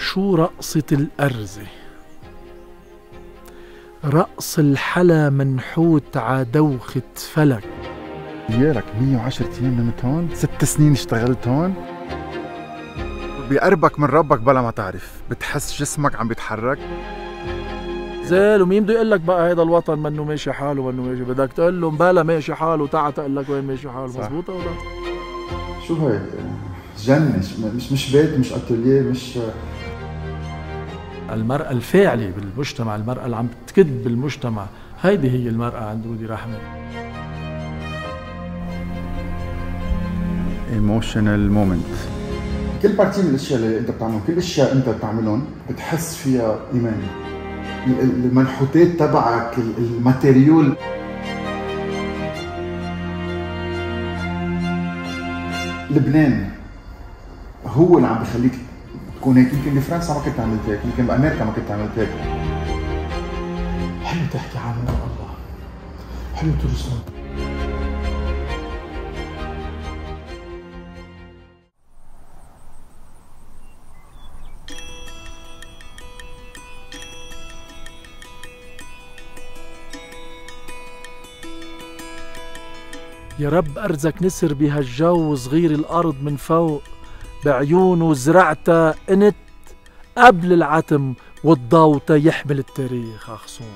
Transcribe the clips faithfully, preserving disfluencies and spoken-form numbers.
شو رقصة الأرزة؟ رقص الحلا منحوت عدوخة فلك. يالك مية وعشرة أيام نمت هون، ست سنين اشتغلت هون. بيقربك من ربك بلا ما تعرف، بتحس جسمك عم بيتحرك. زال ومين بده يقول لك بقى هيدا الوطن منه ماشي حاله منه ماشي، بدك تقول له مبلا ماشي حاله تعا تقول لك وين ماشي حاله. مزبوطة ولا؟ شو هي؟ جنة، مش مش بيت، مش اتوليه، مش المرأة الفاعلة بالمجتمع، المرأة اللي عم تكد بالمجتمع، هيدي هي المرأة عند رودي رحمة. ايموشنال مومنت. كل بارتي من الاشياء اللي انت بتعملهم، كل اشياء انت بتعملهم بتحس فيها ايمان. المنحوتات تبعك، الماتيريول. لبنان هو اللي عم بخليك تكون هيك. يمكن بفرنسا ما كنت عملت هيك، يمكن بامريكا ما كنت عملت هيك. حلو تحكي عنه الله، حلو ترسم. يا رب أرزك نسر بهالجو، صغير الأرض من فوق، بعيونه زرعتا انت قبل العتم والضو يحمل التاريخ أخصون.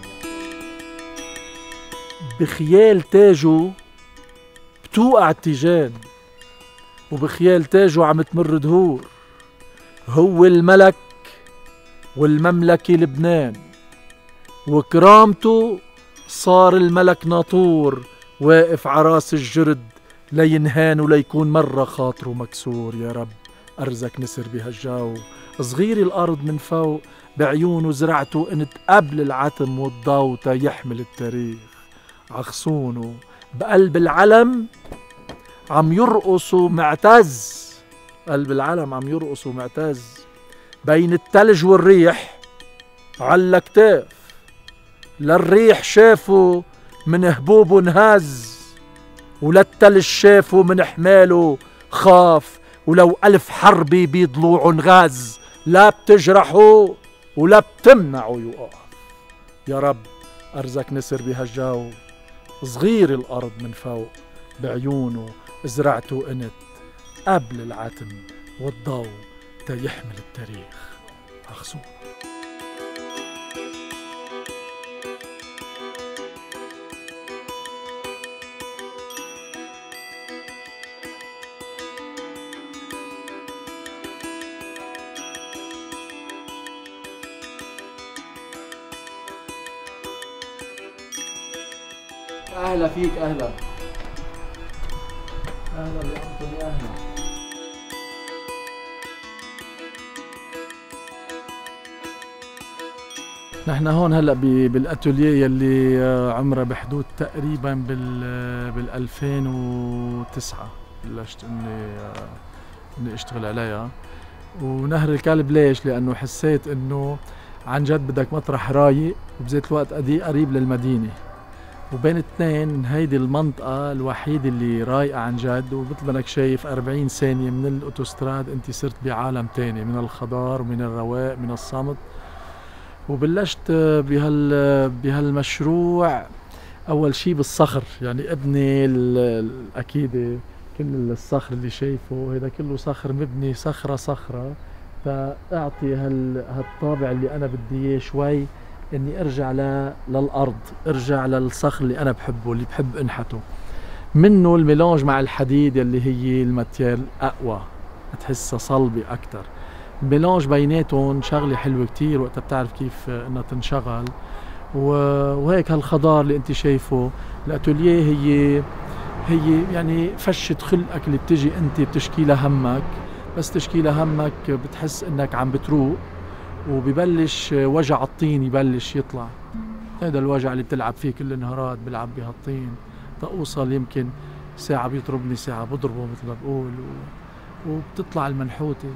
بخيال تاجه بتوقع التيجان، وبخيال تاجه عم تمر دهور. هو الملك والمملكة لبنان، وكرامته صار الملك ناطور واقف عراس الجرد لينهان وليكون مرة خاطره مكسور. يا رب أرزك نسر بهالجو، صغير الأرض من فوق، بعيونه زرعته انت قبل العتم والضو يحمل التاريخ. عخصونه بقلب العلم عم يرقصوا معتز، قلب العلم عم يرقصوا معتز، بين التلج والريح على كتاف. للريح شافوا من هبوبه انهز، وللتلج شافوا من حماله خاف. ولو ألف حربي بضلوعه انغاز، لا بتجرحوا ولا بتمنعوا يوقف. يا رب أرزك نسر بهالجو، صغير الأرض من فوق، بعيونه زرعته انت قبل العتم والضو تيحمل التاريخ. أخصون. أهلا فيك، أهلا أهلا يا أنطوني، أهلا. نحن هون هلا بالأتوليه يلي عمرها بحدود تقريبا بال بال ألفين وتسعة بلشت إني إني أشتغل عليها. ونهر الكلب ليش؟ لأنه حسيت إنه عن جد بدك مطرح رايق وبذات الوقت قريب للمدينة، وبين اثنين هيدي المنطقة الوحيدة اللي رايقة عن جد. ومثل ما انك شايف أربعين ثانية من الأوتوستراد انت صرت بعالم تاني من الخضار ومن الرواق من الصمت. وبلشت بهال بهالمشروع أول شي بالصخر، يعني ابني الأكيد كل الصخر اللي شايفه هذا كله صخر مبني صخرة صخرة، فأعطي هال هالطابع اللي أنا بدي إياه شوي، اني ارجع ل... للارض، ارجع للصخر اللي انا بحبه، اللي بحب انحته منه. الميلانج مع الحديد اللي هي الماتيريال اقوى، تحسها صلبه اكثر. ميلانج بيناتهم شغله حلوه كتير وقتها بتعرف كيف انها تنشغل. و... وهيك هالخضار اللي انت شايفه الاتوليه هي هي يعني فشه خلقك اللي بتجي انت بتشكي لها همك، بس تشكي لها همك بتحس انك عم بتروق، وبيبلش وجع الطين يبلش يطلع. هذا الوجع اللي بتلعب فيه كل النهارات، بلعب بهالطين تأوصل يمكن ساعة بيضربني ساعة بضربه مثل ما بقول، وبتطلع المنحوتة.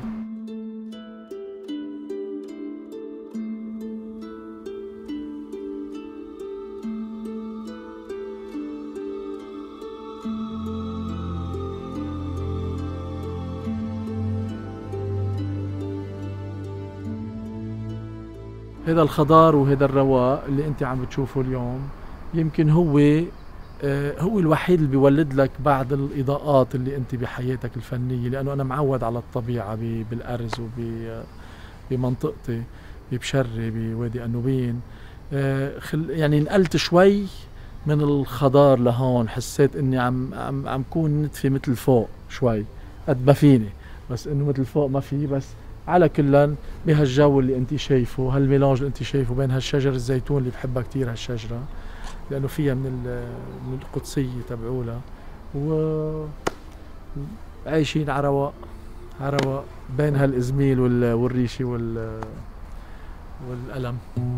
هذا الخضار وهذا الرواق اللي انت عم بتشوفه اليوم يمكن هو آه هو الوحيد اللي بيولد لك بعض الاضاءات اللي انت بحياتك الفنيه، لانه انا معود على الطبيعه بالارز وبمنطقتي ببشري بوادي النوبين. آه خل يعني نقلت شوي من الخضار لهون، حسيت اني عم عم عم كون نتفي مثل فوق شوي قد ما فيني، بس انه مثل فوق ما في. بس على كلا بهالجو اللي انت شايفه، هالميلانج اللي انت شايفه بين هالشجر الزيتون اللي بحبها كتير هالشجره، لانه فيها من من القدسيه تبعولها، و عايشين على رواق على رواق بين هالازميل والريشه وال والقلم.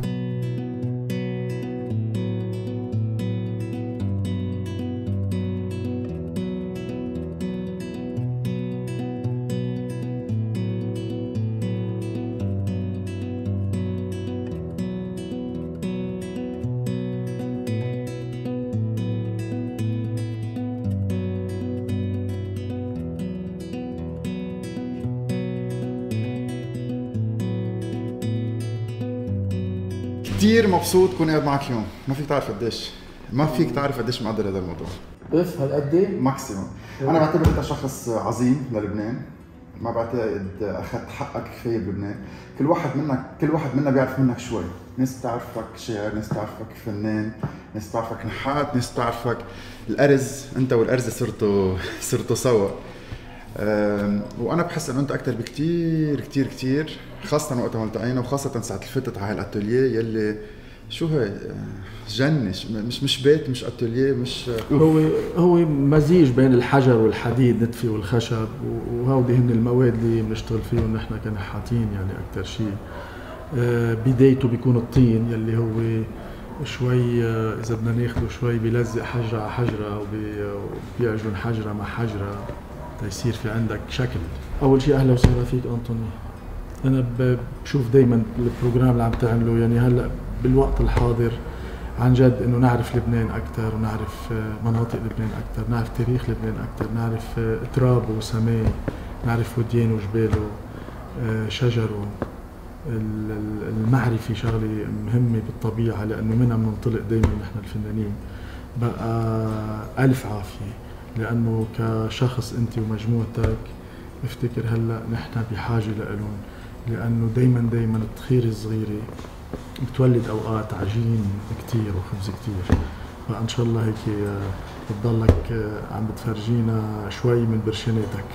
كثير مبسوط كون قاعد معك اليوم، ما فيك تعرف قديش، ما فيك تعرف قديش مقدر هذا الموضوع. بس هالقد ماكسيموم. انا بعتبر انت شخص عظيم للبنان، ما بعتقد اخذت حقك كفايه بلبنان، كل واحد منك كل واحد منا بيعرف منك شوي، ناس بتعرفك شاعر، ناس بتعرفك فنان، ناس بتعرفك نحات، ناس بتعرفك الارز، انت والارز صرتوا صرتوا سوا. وانا بحس انه انت اكثر بكثير كثير كثير، خاصه وقت ما التقينا، وخاصه ساعه اللي فتت على هالاتوليه يلي شو هي جنة، مش مش بيت، مش اتوليه، مش هو هو مزيج بين الحجر والحديد، نتفي والخشب، وهودي هن المواد اللي بنشتغل فيهم نحن كنحاتين يعني اكثر شيء. بدايته بيكون الطين يلي هو شوي اذا بدنا ناخذه شوي بيلزق حجره على حجره وبيعجن حجره مع حجره تيصير في عندك شكل. اول شيء اهلا وسهلا فيك انطوني. انا بشوف دائما البروجرام اللي عم تعمله، يعني هلا بالوقت الحاضر عن جد انه نعرف لبنان اكثر، ونعرف مناطق لبنان اكثر، نعرف تاريخ لبنان اكثر، نعرف ترابه وسماه، نعرف وديانه وجباله، شجره. المعرفه شغله مهمه بالطبيعه، لانه منها بننطلق دائما نحن الفنانين. بقى الف عافيه، لانه كشخص انت ومجموعتك افتكر هلا نحن بحاجه لهم، لانه دائما دائما التخير الصغيره بتولد اوقات عجين كتير وخبز كتير. فان شاء الله هيك بتضلك عم بتفرجينا شوي من برشيناتك.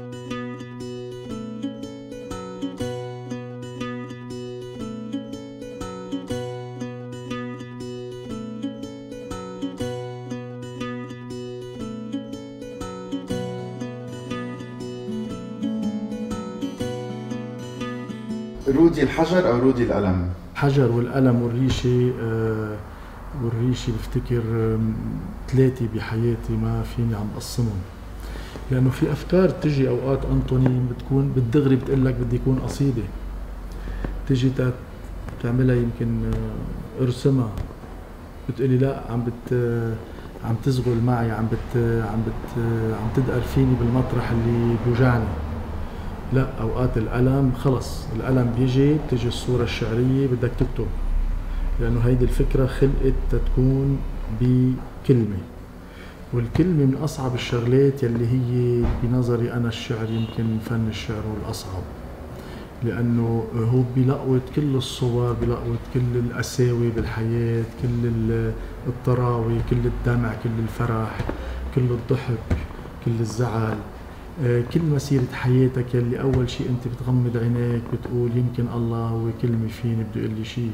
رودي الحجر او رودي القلم؟ الحجر والقلم والريشه. آه والريشه بفتكر آه ثلاثه بحياتي ما فيني عم بقسمهم، لانه في افكار تجي اوقات انطوني بتكون بالدغري بتقول لك بدي يكون قصيده، تجي تعملها يمكن آه ارسمها، بتقولي لا عم بت آه عم تزغل معي، عم بت آه عم بت آه عم تدقر فيني بالمطرح اللي بيوجعني. لا، اوقات القلم خلص، القلم بيجي بتجي الصوره الشعريه بدك تكتب، لانه هيدي الفكره خلقت تكون بكلمه، والكلمه من اصعب الشغلات يلي هي بنظري انا الشعر يمكن فن الشعر هو الاصعب، لانه هو بيلقوت كل الصور، بيلقوت كل القساوي بالحياه، كل الطراوه، كل الدمع، كل الفرح، كل الضحك، كل الزعل، كل مسيرة حياتك يلي أول شيء أنت بتغمض عينيك بتقول يمكن الله هو كلمة فيني بده يقول لي شيء.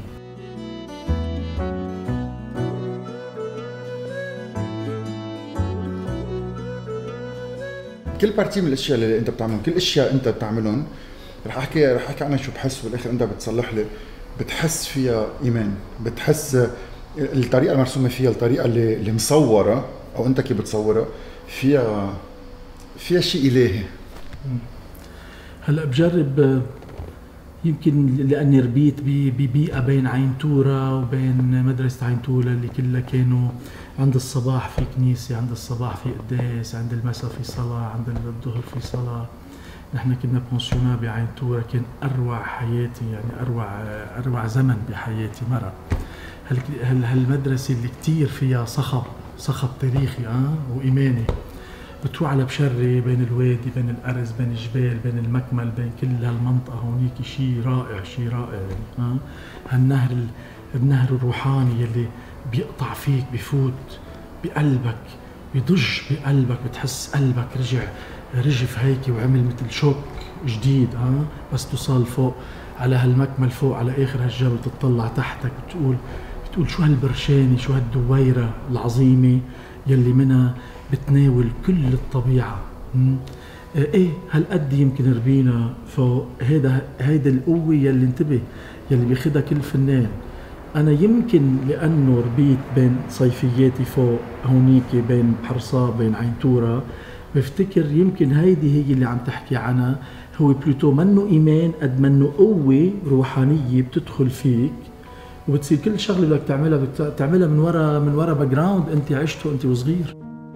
كل بارتي من الأشياء اللي أنت بتعملهم، كل أشياء أنت بتعملهم، رح أحكي رح أحكي عنها شو بحس، بالآخر أنت بتصلح لي، بتحس فيها إيمان، بتحس الطريقة المرسومة فيها، الطريقة اللي اللي مصورة أو أنت كيف بتصورها فيها فيها شيء إلهي. هلا بجرب، يمكن لاني ربيت ببيئه بين عين تورا وبين مدرسه عين تولا اللي كلها كانوا عند الصباح في كنيسه، عند الصباح في قداس، عند المساء في صلاه، عند الظهر في صلاه. نحن كنا بونسيونا بعين تورا، كان اروع حياتي، يعني اروع اروع زمن بحياتي مرة. هال هالمدرسة اللي كتير فيها صخب صخب تاريخي اه وايماني، بتروح على بشري بين الوادي بين الارز بين الجبال بين المكمل بين كل هالمنطقة هونيك، شيء رائع شيء رائع يعني اه هالنهر النهر الروحاني يلي بيقطع فيك بفوت بقلبك بيضج بقلبك، بتحس قلبك رجع رجف هيك وعمل مثل شوك جديد اه بس توصل فوق على هالمكمل فوق على اخر هالجبل، تطلع تحتك بتقول بتقول شو هالبرشانه شو هالدويره العظيمه يلي منها بتناول كل الطبيعه. آه ايه هالقد يمكن ربينا فوق هيدا هيدا القوه يلي انتبه يلي بياخدها كل فنان. أنا يمكن لأنه ربيت بين صيفياتي فوق هونيك بين بحرصاء بين عين تورا، بفتكر يمكن هيدي هي اللي عم تحكي عنها، هو بلوتو منه إيمان قد منه قوة روحانية بتدخل فيك وبتصير كل شغلة بدك تعملها بدك تعملها من ورا من ورا باك جراوند أنت عشته أنت وصغير.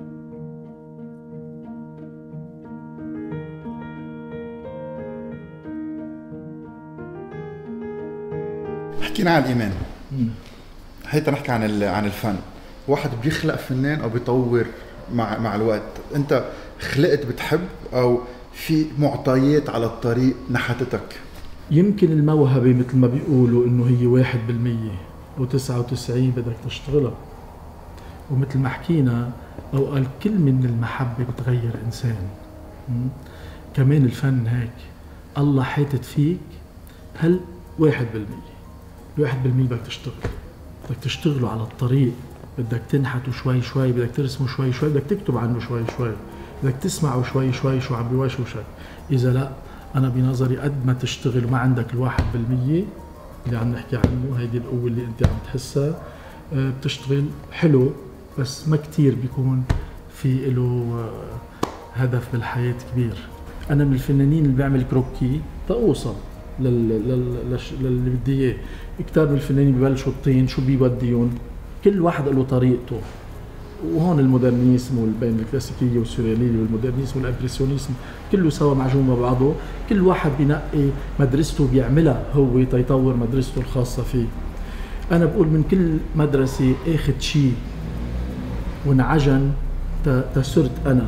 حكينا عن الإيمان، هيدا نحكي عن عن الفن. واحد بيخلق فنان او بيطور مع مع الوقت. انت خلقت بتحب او في معطيات على الطريق نحتتك؟ يمكن الموهبة مثل ما بيقولوا انه هي واحد بالمية وتسعة وتسعين بدك تشتغلها، ومثل ما حكينا او قال كلمة من المحبة بتغير انسان. كمان الفن هيك الله حاطط فيك هل واحد بالمية واحد بالمية بدك تشتغل، بدك تشتغلوا على الطريق، بدك تنحتوا شوي شوي، بدك ترسموا شوي شوي، بدك تكتب عنه شوي شوي، بدك تسمعوا شوي شوي شو عم بيوشوشك. إذا لا أنا بنظري قد ما تشتغل وما عندك الواحد بالمية اللي عم نحكي عنه، هيدي القوة اللي أنت عم تحسها، بتشتغل حلو بس ما كتير بيكون في له هدف بالحياة كبير. أنا من الفنانين اللي بيعمل كروكي تأوصل للي بدي اياه. كتار من الفنانين ببلشوا الطين شو بيوديون، كل واحد له طريقته، وهون المودرنيزم بين الكلاسيكيه والسورياليه والمودرنيزم والامبرسيونيزم كله سوا معجون مع بعضه، كل واحد بينقي مدرسته بيعملها هو تيطور مدرسته الخاصه فيه. انا بقول من كل مدرسه اخذ شيء وانعجن تسرت انا،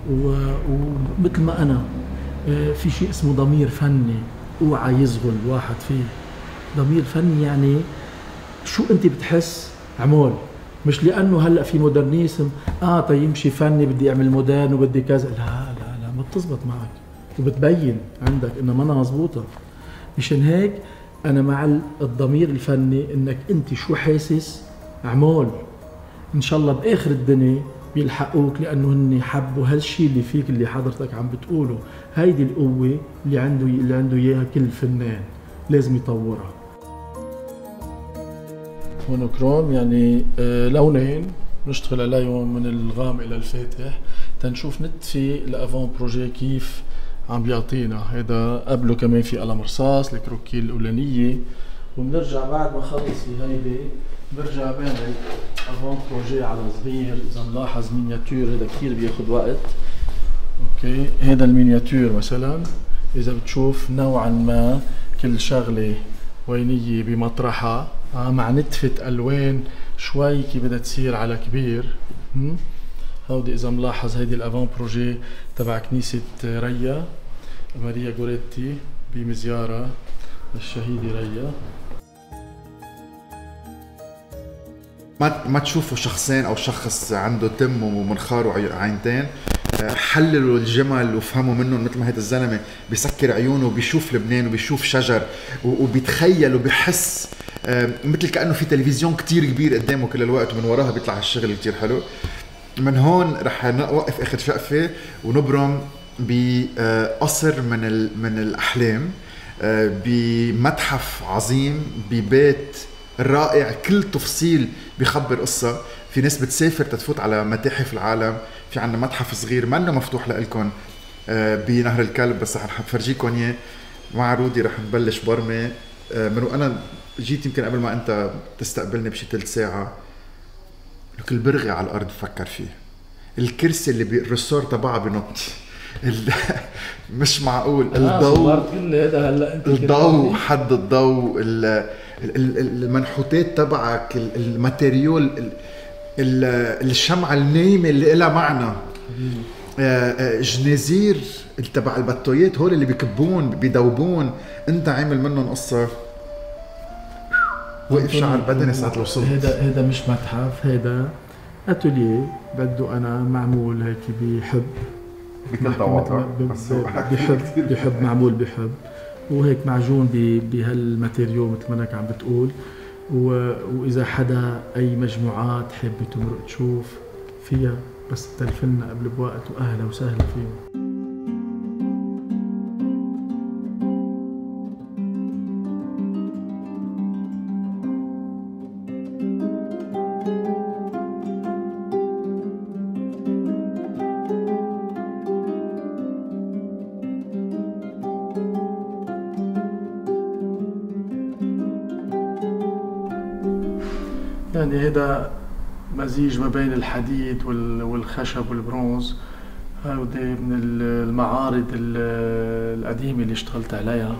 ومثل ما انا في شيء اسمه ضمير فني اوعى يزغل الواحد فيه. ضمير فني يعني شو انت بتحس عمول، مش لانه هلا في مودرنيزم اه تيمشي فني بدي اعمل مودرن وبدي كذا، لا لا لا ما بتزبط معك وبتبين عندك انها ما مزبوطه. مشان هيك انا مع الضمير الفني، انك انت شو حاسس عمول، ان شاء الله باخر الدنيا بيلحقوك لانه هن حبوا هالشيء اللي فيك اللي حضرتك عم بتقوله. هيدي القوه اللي عنده اللي عنده اياها كل فنان لازم يطورها. مونوكروم يعني لونين نشتغل عليهم من الغامق الى الفاتح تنشوف نطفي الافون بروجي كيف عم بيعطينا. هيدا قبله كمان في قلم رصاص الكروكي الاولانيه، وبنرجع بعد ما خلص هيدي برجع بعمل افون بروجي على صغير. اذا نلاحظ مينياتور هذا كثير بياخذ وقت. اوكي هذا المينياتور مثلا اذا بتشوف نوعا ما كل شغله وينيه بمطرحها مع نتفه الوان شوي كي بدها تصير على كبير. هودي اذا ملاحظ هيدي الافون بروجي تبع كنيسه ريا ماريا غوريتي بمزياره الشهيده ريا. ما ما تشوفوا شخصين او شخص عنده تم ومنخار وعينتين، حللوا الجمل وفهموا منه مثل ما هيدا الزلمه بيسكر عيونه وبيشوف لبنان وبيشوف شجر وبيتخيل وبيحس مثل كانه في تلفزيون كتير كبير قدامه كل الوقت ومن وراها بيطلع هالشغل كتير حلو. من هون رح نوقف اخر شقفه ونبرم بقصر من من الاحلام بمتحف عظيم ببيت رائع، كل تفصيل بيخبر قصة. في ناس بتسافر تتفوت على متاحف العالم، في عنا متحف صغير منه مفتوح لإلكن بنهر الكلب بس رح فرجيكم اياه مع رودي. رح نبلش برمي من وانا جيت يمكن قبل ما انت تستقبلني بشي ثلث ساعة. كل برغي على الارض بفكر فيه، الكرسي اللي بالرسور تبعها بنط، ال- مش معقول آه، الضوء، صورت كل هذا هلا انت الضوء، حد الضوء، ال- ال- ال- المنحوتات تبعك، ال- الماتيريال، ال- ال- الشمعة النايمة اللي لها معنى، آه، آه، جنازير تبع البطويات هول اللي بيكبون بيدوبون، انت عامل منهم قصة. وقف شعر بدني ساعة وصلت. هذا هذا مش متحف، هذا اتوليه بده انا معمول هيك بحب، بكل تواضع بس هو بحب بحب معمول بحب، وهيك معجون ب- بهالماتيريال مثل ما انك عم بتقول. و- واذا حدا اي مجموعات حابه تمرق تشوف فيها بس تلفلنا قبل بوقت، واهلا وسهلا فيهم. يعني هذا مزيج ما بين الحديد وال- والخشب والبرونز. هودي من ال- المعارض ال- القديمة اللي اشتغلت عليها.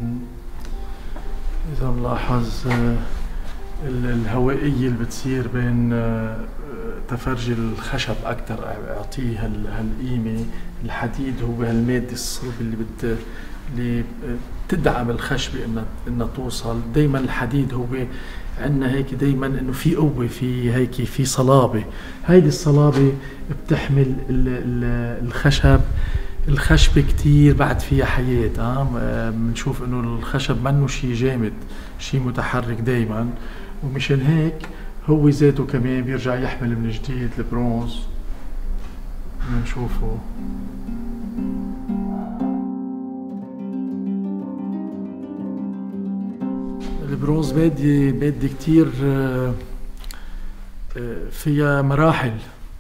إذا ملاحظ آه، ال- الهوائية اللي بتصير بين آه، تفرج الخشب أكتر أعطيه هال- هالقيمة. الحديد هو هالمادة الصلب اللي بت اللي تدعم الخشبة إنها إنها توصل. دايما الحديد هو عندنا هيك دايما إنه في قوة، في هيك في صلابة. هيدي الصلابة بتحمل ال- ال- الخشب الخشبة كتير بعد فيها حياة. اه بنشوف إنه الخشب منه شيء جامد، شيء متحرك دايما، ومشان هيك هو ذاته كمان بيرجع يحمل من جديد البرونز. بنشوفه البرونز مادة مادة كتير آه، آه، فيها مراحل.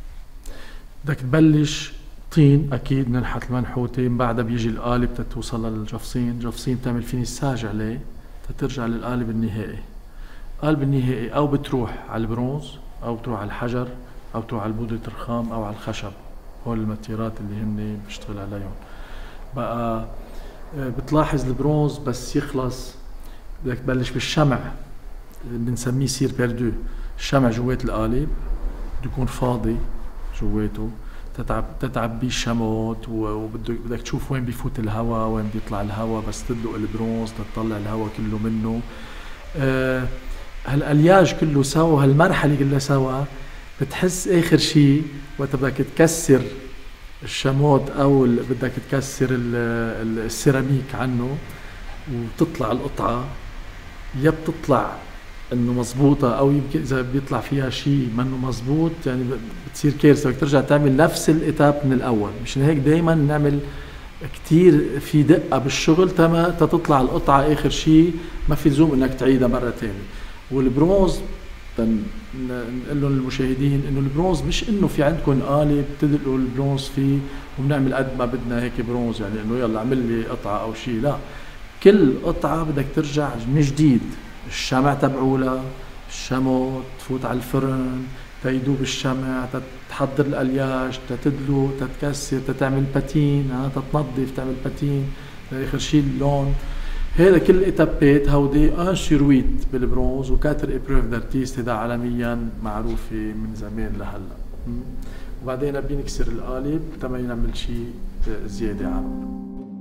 بدك تبلش طين أكيد ننحت المنحوتة، من بعدها بيجي القالب تتوصل للجفصين، جفصين بتعمل فينيساج عليه تترجع للقالب النهائي. القالب النهائي أو بتروح على البرونز أو بتروح على الحجر أو بتروح على بودرة الرخام أو على الخشب. هول الماتيرات اللي هن بشتغل عليهم. بقى آه، بتلاحظ البرونز بس يخلص بدك تبلش بالشمع اللي بنسميه سير بيردو. الشمع جوات القالب بده يكون فاضي جواته، تتعب تتعب بيه الشموت، وبدك بدك تشوف وين بيفوت الهواء وين بيطلع الهواء، بس تدلق البرونز تطلع الهواء كله منه. آه هالالياج كله سوا، هالمرحله كلها سوا، بتحس اخر شيء وقت بدك تكسر الشموت او ال- بدك تكسر ال- ال- السيراميك عنه وتطلع القطعه، يا بتطلع انه مزبوطه او يمكن اذا بيطلع فيها شيء منه مزبوط يعني بتصير كارثه، بدك ترجع تعمل نفس الاتاب من الاول. مشان هيك دائما نعمل كتير في دقه بالشغل تما تطلع القطعه اخر شيء، ما في لزوم انك تعيدها مره ثانيه. والبرونز نقول لهم للمشاهدين انه البرونز مش انه في عندكم قالب تدلقوا البرونز فيه وبنعمل قد ما بدنا هيك برونز، يعني انه يلا اعمل لي قطعه او شيء، لا، كل قطعه بدك ترجع من جديد. الشمع تبعولها، الشموت تفوت على الفرن تيدوب الشمع، تحضر الالياج، تتدلو، تتكسر، تتعمل باتين، ها تتنظف، تعمل باتين، لاخر شيء اللون. هذا كل اتابات هودي ان سيرويت بالبرونز وكاتر ابروف دارتيست، هذا عالميا معروفه من زمان لهلا. وبعدين بنكسر القالب تما نعمل شيء زياده عنه.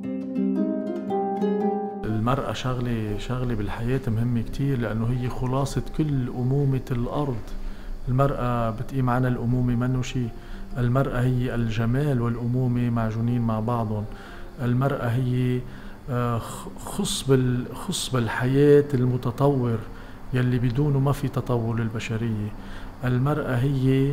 المرأة شغلة شغلة بالحياة مهمة كتير، لأنه هي خلاصة كل أمومة الأرض. المرأة بتقيم عنها الأمومة منه شيء. المرأة هي الجمال والأمومة معجونين مع بعضهم. المرأة هي خصب خصب الحياة المتطور يلي بدونه ما في تطور للبشرية. المرأة هي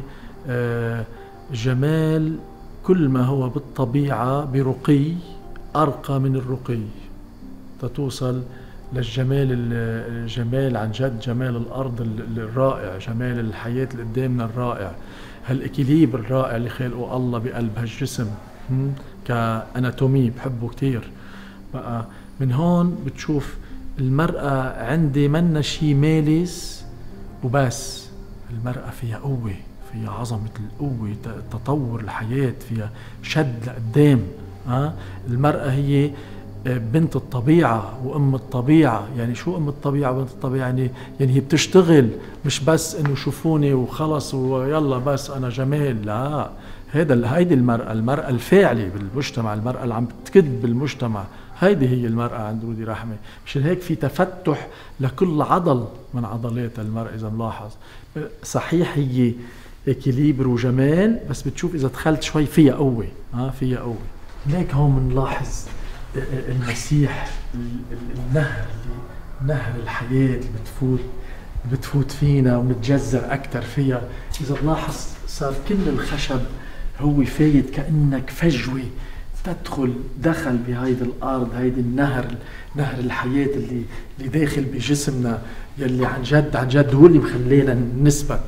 جمال كل ما هو بالطبيعة برقي أرقى من الرقي، تتوصل للجمال الجمال عن جد، جمال الأرض الرائع، جمال الحياة اللي قدامنا الرائع، هالإكيليب الرائع اللي خلقه الله بقلب هالجسم كأناتومي بحبه كتير. بقى من هون بتشوف المرأة عندي منا شي مالس وبس، المرأة فيها قوة، فيها عظمة القوة، تطور الحياة، فيها شد لقدام، ها. المرأة هي بنت الطبيعة وأم الطبيعة. يعني شو أم الطبيعة وبنت الطبيعة؟ يعني يعني هي بتشتغل، مش بس إنه شوفوني وخلص ويلا بس أنا جمال. لا، هيدا هيدي المرأة، المرأة الفاعلة بالمجتمع، المرأة اللي عم بتكد بالمجتمع، هيدي هي المرأة عند رودي رحمة. مشان هيك في تفتح لكل عضل من عضلات المرأة. إذا ملاحظ صحيح هي إكيليبر وجمال، بس بتشوف إذا دخلت شوي فيها قوة. ها، فيها قوة. هيك هون بنلاحظ المسيح النهر، نهر الحياة اللي بتفوت بتفوت فينا ونتجذر أكتر فيها. إذا بلاحظ صار كل الخشب هو فايت كأنك فجوة تدخل دخل بهيدي الأرض، هيدي النهر، نهر الحياة اللي اللي داخل بجسمنا، يلي عن جد عن جد هو اللي بخلينا نثبت.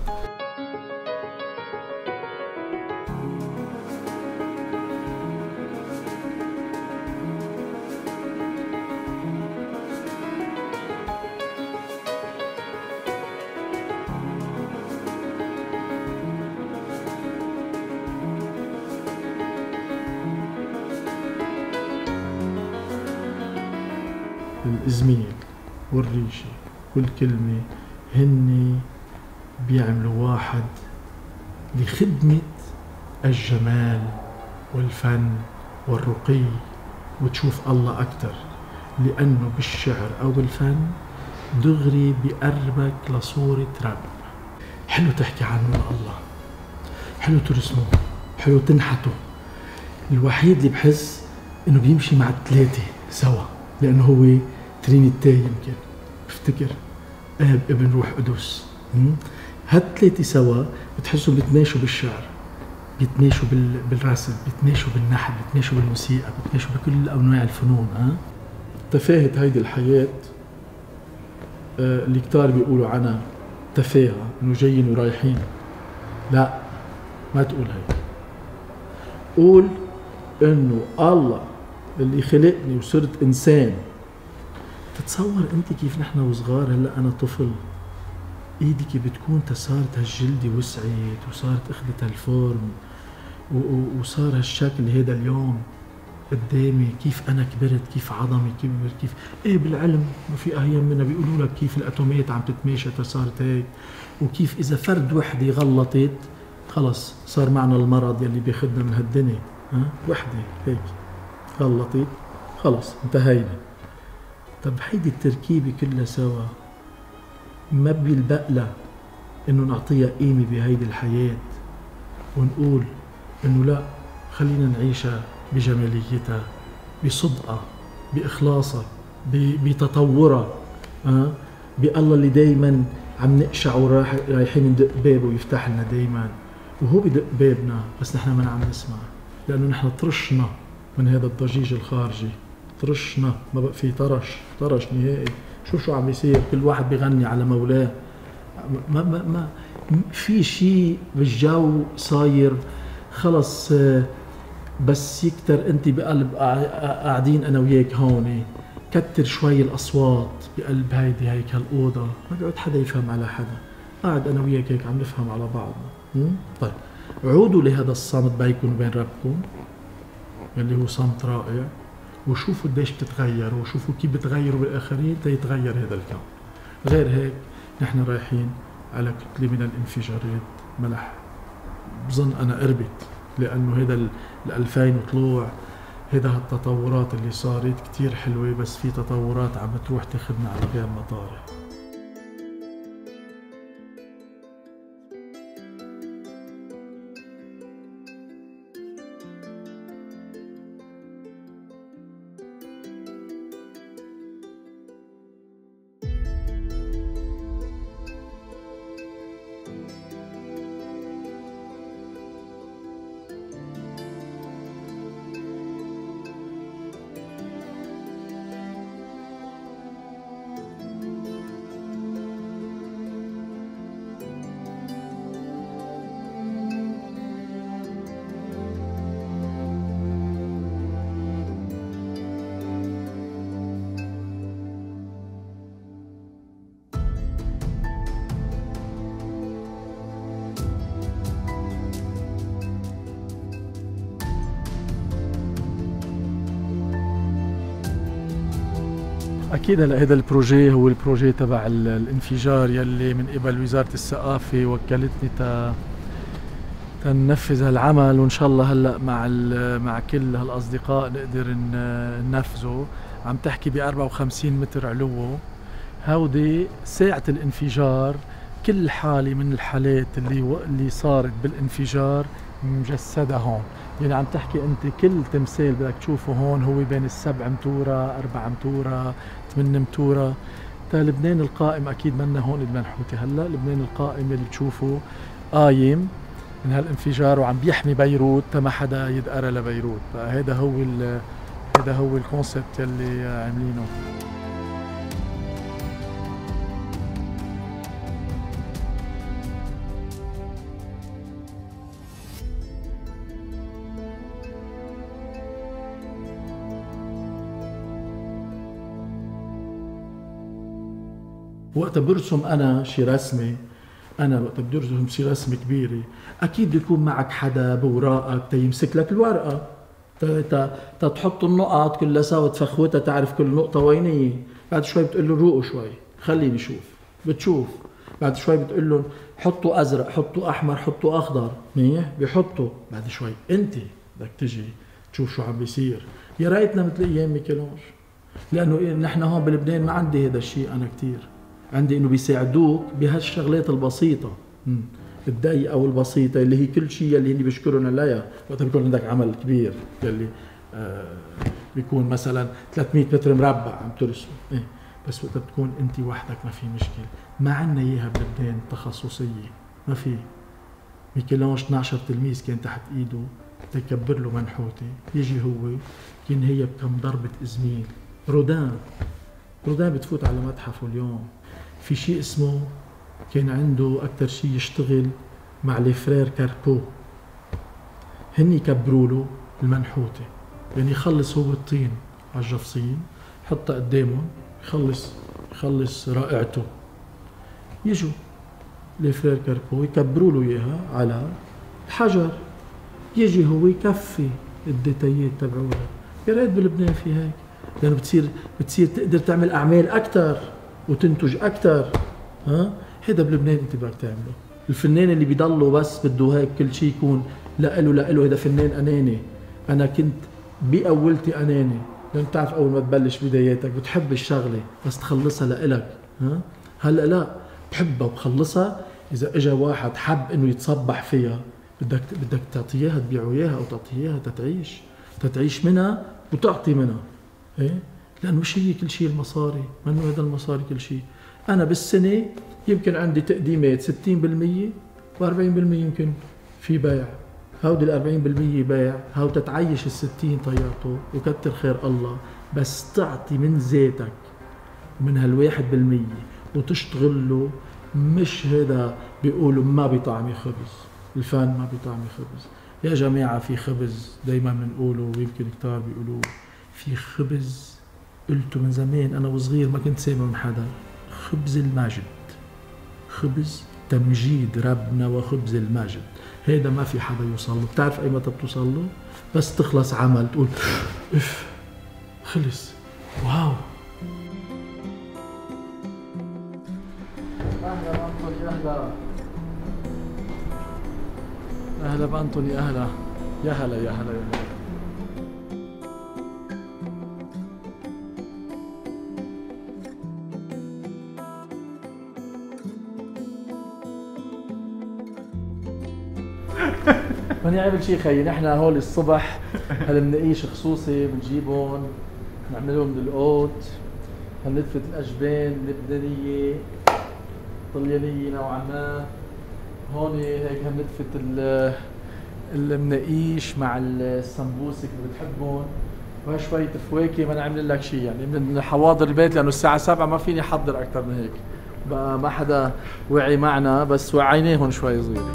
الإزميل والريشة والكلمة هن بيعملوا واحد لخدمة الجمال والفن والرقي، وتشوف الله أكتر، لأنه بالشعر أو بالفن دغري بيقربك لصورة رب. حلو تحكي عنه الله، حلو ترسمه، حلو تنحته. الوحيد اللي بحس إنه بيمشي مع الثلاثة سوا، لأنه هو ترينيتاي، يمكن بفتكر آب ابن روح قدس. هالثلاثة سوا بتحسوا بتماشوا بالشعر، بيتماشوا بالرسم، بيتماشوا بالنحت، بيتماشوا بالموسيقى، بيتماشوا بكل أنواع الفنون. ها، تفاهة هيدي الحياة آه اللي كتار بيقولوا عنها تفاهة، إنه جايين ورايحين. لا، ما تقول هيك. قول إنه الله اللي خلقني وصرت إنسان. تتصور أنت كيف نحن وصغار، هلأ أنا طفل، إيدي كيف بتكون تصارت هالجلدة وسعت وصارت أخذت هالفورم وصار هالشكل هيدا اليوم قدامي. كيف أنا كبرت، كيف عظمي كبر، كيف إيه بالعلم ما في أهين منا بيقولوا لك كيف الأتومات عم تتماشى تصارت هيك، وكيف إذا فرد وحدة غلطت خلص صار معنا المرض يلي بياخدنا من هالدنيا. ها، وحدة هيك غلطت خلص انتهينا. طب هيدي التركيبة كلها سوا ما بيلبق لها انه نعطيها قيمة بهيدي الحياة ونقول انه لا، خلينا نعيشها بجماليتها، بصدقها، بإخلاصها، بتطورها. أه؟ بالله اللي دايما عم نقشع ورايحين ندق بابه ويفتح لنا دايما، وهو بدق بابنا بس نحن ما عم نسمع، لأنه نحن طرشنا من هذا الضجيج الخارجي. طرشنا، ما بقى في طرش، طرش نهائي. شوف شو عم يصير، كل واحد بيغني على مولاه. ما ما ما في شيء بالجو صاير خلص. بس يكتر انت بقلب قاعدين انا وياك هون، كتر شوي الاصوات بقلب هيدي هيك هالاوضه، ما بيقعد حدا يفهم على حدا. قاعد انا وياك هيك عم نفهم على بعضنا. طيب عودوا لهذا الصمت بينكم وبين ربكم اللي هو صمت رائع، وشوفوا قديش بتتغيروا، وشوفوا كيف بتغيروا بالاخرين تيتغير هذا الكون. غير هيك نحن رايحين على كتله من الانفجارات ملح. بظن انا قربت، لانه هذا ال ألفين وطلوع، هذا التطورات اللي صارت كتير حلوه، بس في تطورات عم تروح تاخذنا على غير مطارح. اكيد هلا هذا البروجي هو البروجي تبع الانفجار يلي من قبل وزاره الثقافه وكلتني تا تنفذ هالعمل، وان شاء الله هلا مع مع كل هالاصدقاء نقدر ننفذه. عم تحكي ب أربعة وخمسين متر علوه. هودي ساعة الانفجار كل حالة من الحالات اللي اللي صارت بالانفجار مجسدة هون. يعني عم تحكي انت كل تمثال بدك تشوفه هون هو بين السبع متورة، أربع متورة، ثمان متورة. تا لبنان القائم اكيد منا هون المنحوتة. هلا لبنان القائم اللي بتشوفه قايم من هالانفجار وعم بيحمي بيروت تا ما حدا يدقر لبيروت. فهذا هو هذا هو الكونسبت اللي عاملينه. وقت برسم انا شي رسمه، انا وقت بدي ارسم شي رسمه كبيره اكيد بده يكون معك حدا بوراقك تيمسك لك الورقه، تا تحط النقط كلها سوا تفخوتها تعرف كل نقطه وين هي. بعد شوي بتقول له روقوا شوي خليني اشوف، بتشوف. بعد شوي بتقول لهم حطوا ازرق، حطوا احمر، حطوا اخضر، منيح بيحطوا. بعد شوي انت بدك تجي تشوف شو عم بيصير. يا ريتنا مثل ايام ميكелانج، لانه نحن هون بلبنان ما عندي هذا الشيء. انا كثير عندي انه بيساعدوك بهالشغلات البسيطه الدقيقه والبسيطه اللي هي كل شيء اللي هن بيشكرون عليها. وقت بيكون عندك عمل كبير يلي آه بيكون مثلا ثلاثمية متر مربع عم ترسم، إيه. بس وقت بتكون انت وحدك ما في مشكله. ما عندنا اياها بلبنان تخصصيه، ما في. ميكелانج اثنعش تلميذ كان تحت ايده تكبر له منحوته، يجي هو كان هي بكم ضربه ازميل. رودان رودان بتفوت على متحفه اليوم. في شيء اسمه كان عنده أكثر شيء يشتغل مع لي فرير كاربو، هن يكبروا له المنحوته. يعني يخلص هو الطين على الجفصين يحطها قدامهم، يخلص يخلص رائعته، يجوا لي فرير كاربو يكبروا له اياها على الحجر، يجي هو يكفي الديتايات تبعوها. يا ريت بلبنان في هيك، لانه بتصير بتصير تقدر تعمل اعمال اكثر وتنتج اكثر. ها هذا بلبنان انت بدك تعمله. الفنان اللي بيضله بس بده هيك كل شيء يكون لإله لإله، هذا فنان اناني. انا كنت باولتي اناني، لانه بتعرف اول ما تبلش بداياتك بتحب الشغله بس تخلصها لإلك. ها هلا لا، بحبها وبخلصها. اذا اجى واحد حب انه يتصبح فيها بدك بدك تعطيها تبيعه اياها او تعطيها تتعيش تتعيش منها وتعطي منها. ايه لانه مش هي كل شيء المصاري، منه هذا المصاري كل شيء. انا بالسنه يمكن عندي تقديمات ستين بالمية وأربعين بالمية يمكن في بيع. هودي ال أربعين بالمية بيع، هاو تتعيش ال ستين طيارته وكتر خير الله. بس تعطي من ذاتك ومن هالواحد بالمية وتشتغل له. مش هذا بيقولوا ما بيطعمي خبز، الفن ما بيطعمي خبز. يا جماعة في خبز دايما بنقوله ويمكن كتار بيقولوه، في خبز قلته من زمان أنا وصغير ما كنت سامع من حدا، خبز المجد، خبز تمجيد ربنا وخبز المجد. هيدا ما في حدا يوصل له. بتعرف أي متى بتوصل له؟ بس تخلص عمل تقول اف خلص. واو. أهلا بأنطوني، أهلا أهلا بأنطوني، أهلا. يا هلا يا هلا يا هلا. ماني عامل شيء خيي. نحن هول الصبح هالمناقيش خصوصي بنجيبهم نعملهم من القوت، هنلفت الأجبان اللبنانية طليانية نوعا ما. هون هيك هنلفت المناقيش مع السمبوسك اللي بتحبهم وشوية فواكه. ما نعمل لك شيء يعني من حواضر البيت، لأنه الساعة سبعة ما فيني أحضر أكثر من هيك. بقى ما حدا وعي معنا بس وعيناهم شوي صغيرة.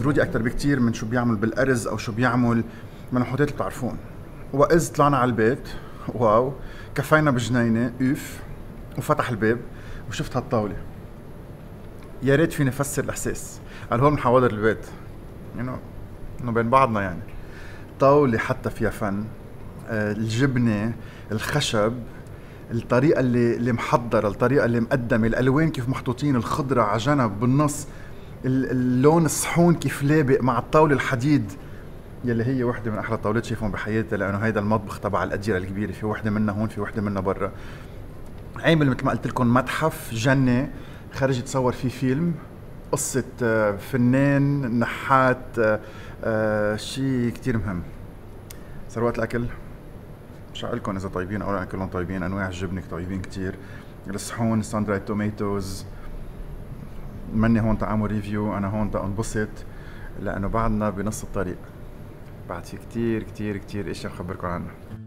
رودي اكثر بكتير من شو بيعمل بالارز او شو بيعمل من الحوتات اللي بتعرفون. واذ طلعنا على البيت واو كفينا بجنينه اوف وفتح الباب وشفت هالطاوله. يا ريت فيني افسر الاحساس. قال هو من حواضر البيت انه انه بين بعضنا يعني. طاوله حتى فيها فن، آه الجبنه، الخشب، الطريقه اللي اللي محضره، الطريقه اللي مقدمه، الالوان كيف محطوطين، الخضره على جنب بالنص، اللون الصحون كيف لابق مع الطاوله الحديد يلي هي وحده من احلى الطاولات شايفهم بحياتي، لانه هيدا المطبخ تبع الاديره الكبيره، في وحده منها هون، في وحده منها برا. عامل مثل ما قلت لكم متحف جنه خرج يتصور فيه فيلم، قصه فنان نحات، شيء كتير مهم. صار وقت الاكل. مش هقول لكم اذا طيبين او لا، كلهم طيبين، انواع الجبنه طيبين كتير، الصحون سان درايد توميتوز. مني هون تعمل ريفيو، انا هون تنبسط لانه بعدنا بنص الطريق، بعد في كتير كتير كتير اشياء نخبركم عنها.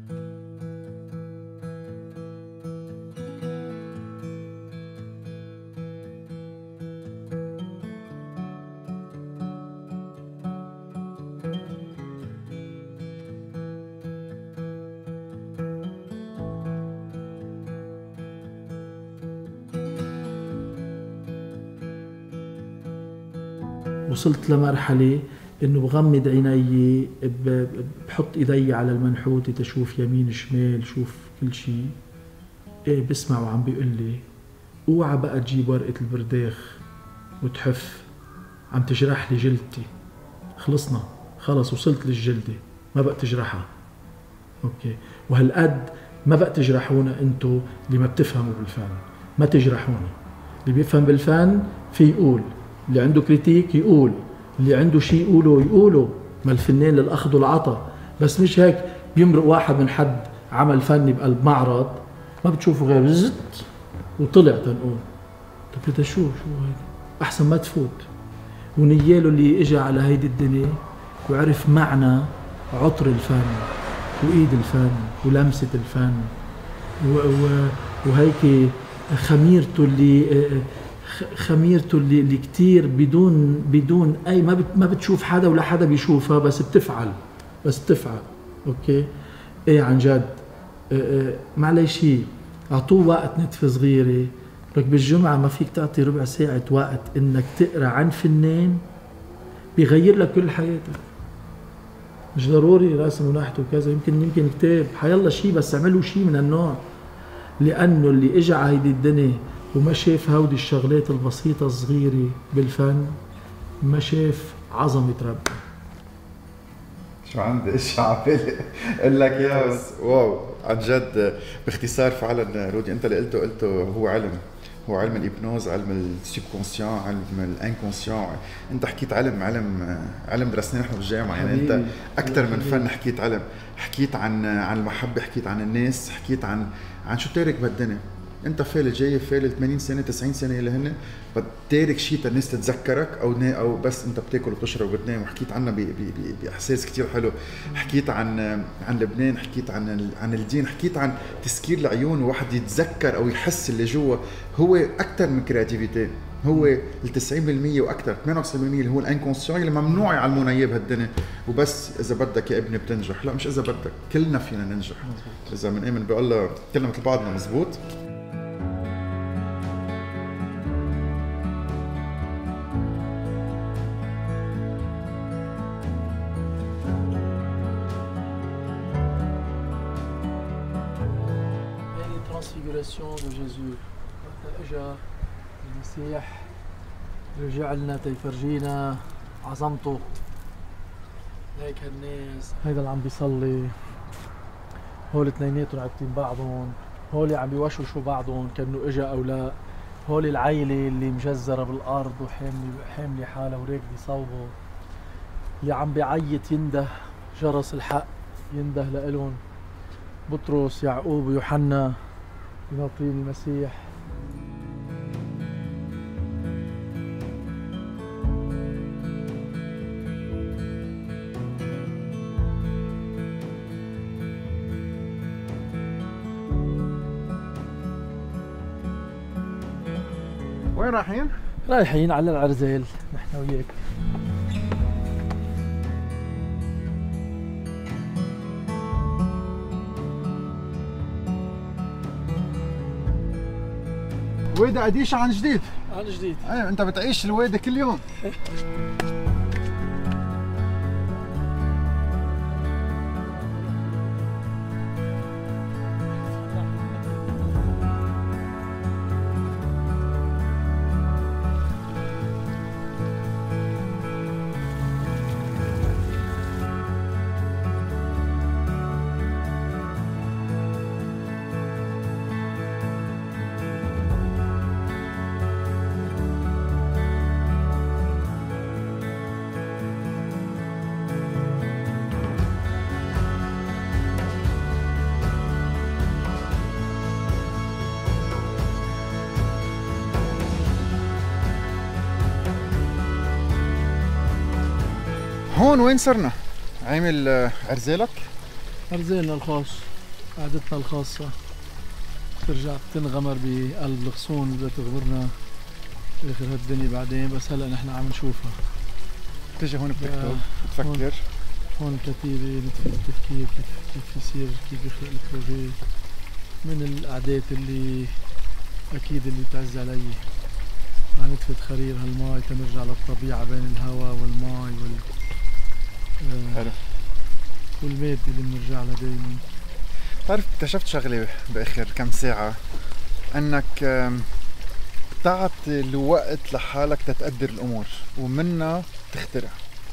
وصلت لمرحلة انه بغمض عيني، بحط ايدي على المنحوتة تشوف يمين شمال، شوف كل شيء. ايه بسمع وعم بيقول لي اوعى بقى تجيب ورقة البرداخ وتحف، عم تجرح لي جلدتي. خلصنا خلص، وصلت للجلدة، ما بقى تجرحها. اوكي، وهالقد ما بقى تجرحونا انتو اللي ما بتفهموا بالفن، ما تجرحوني. اللي بيفهم بالفن في يقول، اللي عنده كريتيك يقول، اللي عنده شيء يقوله يقوله. ما الفنان للأخذ والعطاء، بس مش هيك بيمرق واحد من حد عمل فني بقلب معرض ما بتشوفه غير زت وطلع تنقول. طب بدها شو شو هيك؟ أحسن ما تفوت. ونياله اللي إجا على هيدي الدنيا وعرف معنى عطر الفن وإيد الفن ولمسة الفن وهيك خميرته اللي خميرته اللي, اللي كتير بدون بدون اي ما بت ما بتشوف حدا ولا حدا بيشوفها، بس بتفعل بس بتفعل. اوكي، ايه عن جد. معلش هي اعطوه وقت نتفه صغيره. لك بالجمعه ما فيك تعطي ربع ساعه وقت انك تقرا عن فنان بيغير لك كل حياتك. مش ضروري رسم ونحت وكذا، يمكن يمكن كتاب، حيالله شيء، بس اعملوا شيء من النوع. لانه اللي اجى على هيدي الدنيا وما شاف هودي الشغلات البسيطة الصغيرة بالفن ما شاف عظمة ربنا. شو عندي ايش عبالي اقول لك يا بس واو عن جد. باختصار فعلا رودي انت اللي قلته قلته هو علم، هو علم الابنوز، علم السبكونسيون، علم الانكونسيون. انت حكيت علم علم علم درسناه نحن بالجامعه، يعني انت اكثر من فن حكيت علم، حكيت عن عن المحبه، حكيت عن الناس، حكيت عن عن شو تارك بالدنيا. انت فالت جاي فالت ثمانين سنه تسعين سنه اللي هن بتارك شيء الناس تتذكرك او او بس انت بتاكل وتشرب وتنام. وحكيت عنها باحساس كتير حلو. حكيت عن عن لبنان، حكيت عن عن الدين، حكيت عن تسكير العيون وواحد يتذكر او يحس اللي جوا. هو اكثر من كرياتيفيتي، هو ال تسعين بالمية واكثر ثمانية وتسعين بالمية اللي هو الانكونسيون اللي ممنوع يعلمونا اياه بهالدنيا. وبس اذا بدك يا ابني بتنجح. لا مش اذا بدك، كلنا فينا ننجح اذا بنآمن بالله. كلنا مثل بعضنا. مزبوط. transfiguration de Jésus. اجا المسيح رجع لنا تيفرجينا عظمته. هيك هالناس، هيدا اللي عم بيصلي، هول اثنيناتهم عاكتين بعضهم، هول عم بيوشوشوا بعضهم كانه اجا او لا، هول العيلة اللي مجزرة بالارض وحاملة حاملة حالها وراكبة صوبه، اللي عم بيعيط ينده جرس الحق ينده لإلهم. بطرس يعقوب ويوحنا ناطرين المسيح. وين رايحين؟ رايحين على العرزال نحن وياك. ويدا قديش عن جديد؟ عن جديد. ايه انت بتعيش الويدا كل يوم. هون وين صرنا؟ عامل عرزالك؟ عرزالنا الخاص، قعدتنا الخاصة ترجع تنغمر بقلب الغصون اللي بدها تغمرنا آخر هالدنيا بعدين، بس هلا نحن عم نشوفها. بتجي هون بتكتب بتفكر؟ هون الكتيبة، نتفة التفكير، كيف كيف يصير، كيف يخلق البروجي، من القعدات اللي أكيد اللي بتعز علي مع نتفة خرير هالماي تنرجع للطبيعة بين الهواء والماي وال حلو والمادة اللي بنرجع لها دايما. بتعرف اكتشفت شغلة بآخر كم ساعة، انك تعطي الوقت لحالك تتقدر الامور ومنها تخترع.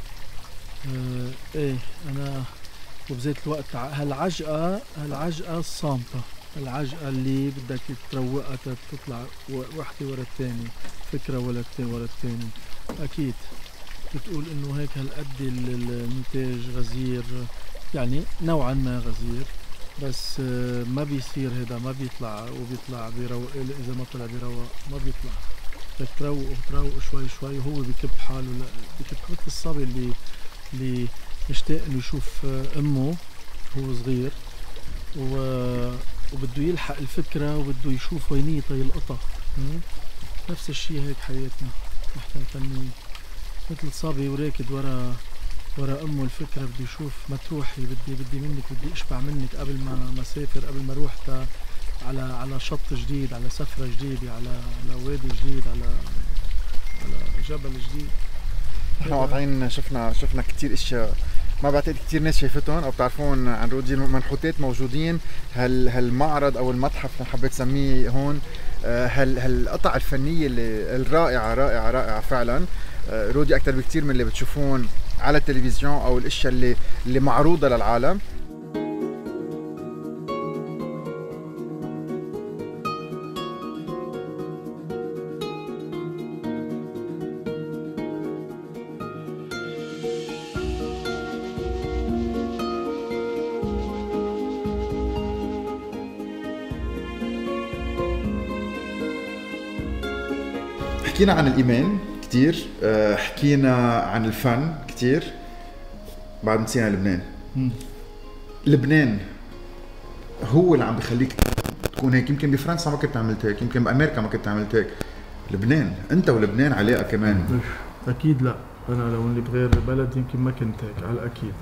آه ايه انا وبذات الوقت هالعجقة هالعجقة الصامتة، العجقة اللي بدك تروقها تطلع وحدة ورا الثانية، فكرة ولا الثانية ورا الثانية. اكيد بتقول انه هيك هالقد الانتاج غزير، يعني نوعا ما غزير، بس ما بيصير هذا، ما بيطلع وبيطلع بيروق. اذا ما طلع بيروق ما بيطلع، بدك تروق وتروق شوي شوي وهو بكب حاله. بكب مثل الصبي اللي اللي مشتاق انه يشوف امه وهو صغير و... وبده يلحق الفكره وبده يشوف وينيه يلقطها. نفس الشيء هيك حياتنا نحن الفنيين، مثل صبي وراكد ورا ورا امه الفكره، بده يشوف ما تروحي، بدي بدي منك، بدي اشبع منك قبل ما ما اسافر، قبل ما اروح على على شط جديد، على سفره جديده، على على وادي جديد، على على جبل جديد. نحن قاطعين شفنا شفنا كثير اشياء ما بعتقد كثير ناس شايفتهم او بتعرفون عن رودي. المنحوتات موجودين، هال هالمعرض او المتحف اللي حبيت سميه هون، هال هالقطع الفنيه اللي الرائعه رائعه رائعه فعلا. رودي اكثر بكثير من اللي بتشوفون على التلفزيون او الاشياء اللي اللي معروضه للعالم. حكينا عن الإيمان كتير، حكينا عن الفن كتير، بعد نسينا لبنان. م. لبنان هو اللي عم بخليك تكون هيك. يمكن بفرنسا ما كنت عملت هيك، يمكن بأمريكا ما كنت عملت هيك. لبنان، أنت ولبنان علاقة كمان. أكيد لا، أنا لو إني بغير بلد يمكن ما كنت هيك على الأكيد.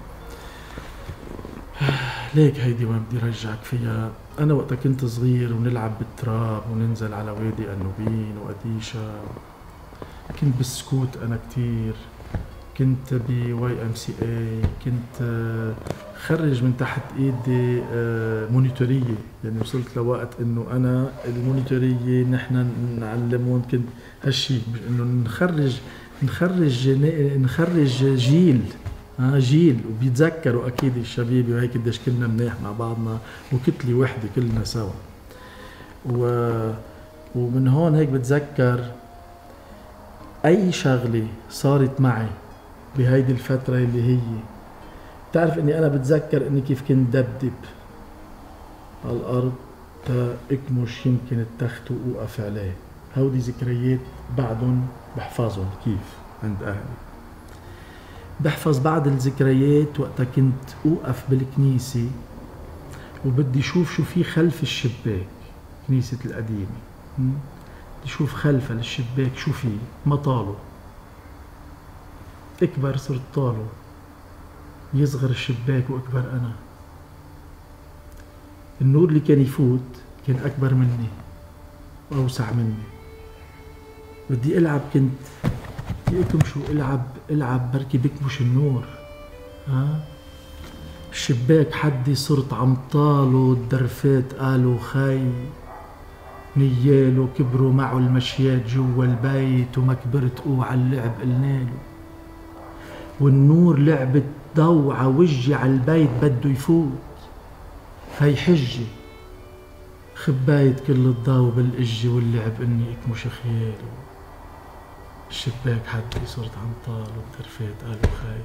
ليك هيدي وين بدي رجعك فيها. أنا وقتها كنت صغير ونلعب بالتراب وننزل على وادي النوبين وأديشة، كنت بالسكوت أنا كتير، كنت بواي ام سي اي، كنت خرج من تحت ايدي مونيتورية، يعني وصلت لوقت انه انا المونيتورية نحن نعلمهم، كنت هالشي انه نخرج نخرج نخرج جيل ها جيل وبيتذكروا اكيد الشباب وهيك قديش كنا منيح مع بعضنا وكتلة وحدة كلنا سوا. و ومن هون هيك بتذكر اي شغلة صارت معي بهيدي الفترة اللي هي، بتعرف اني انا بتذكر اني كيف كنت دبدب على الارض تا اكمش يمكن التخت واوقف عليه. هودي ذكريات بعدهم بحفظهم كيف عند اهلي. بحفظ بعض الذكريات وقتها كنت اوقف بالكنيسة وبدي اشوف شو في خلف الشباك، كنيسة القديمة، بدي اشوف خلف الشباك شو في، ما طاله اكبر صرت طاله، يصغر الشباك واكبر انا. النور اللي كان يفوت كان اكبر مني، وأوسع مني. بدي ألعب، كنت بدي أكمشوا ألعب ألعب بركي بكمش النور. ها الشباك حدي صرت عم طالو الدرفات قالوا خي نياله كبروا معه المشيات جوا البيت وما كبرت اوعى اللعب قلناله. والنور لعبة ضو عوجي على البيت بده يفوت. هي حجة خبايت كل الضو بالإجي واللعب إني اكمش خياله. الشباك حدي صرت عم طالو الدرفات قالوا خي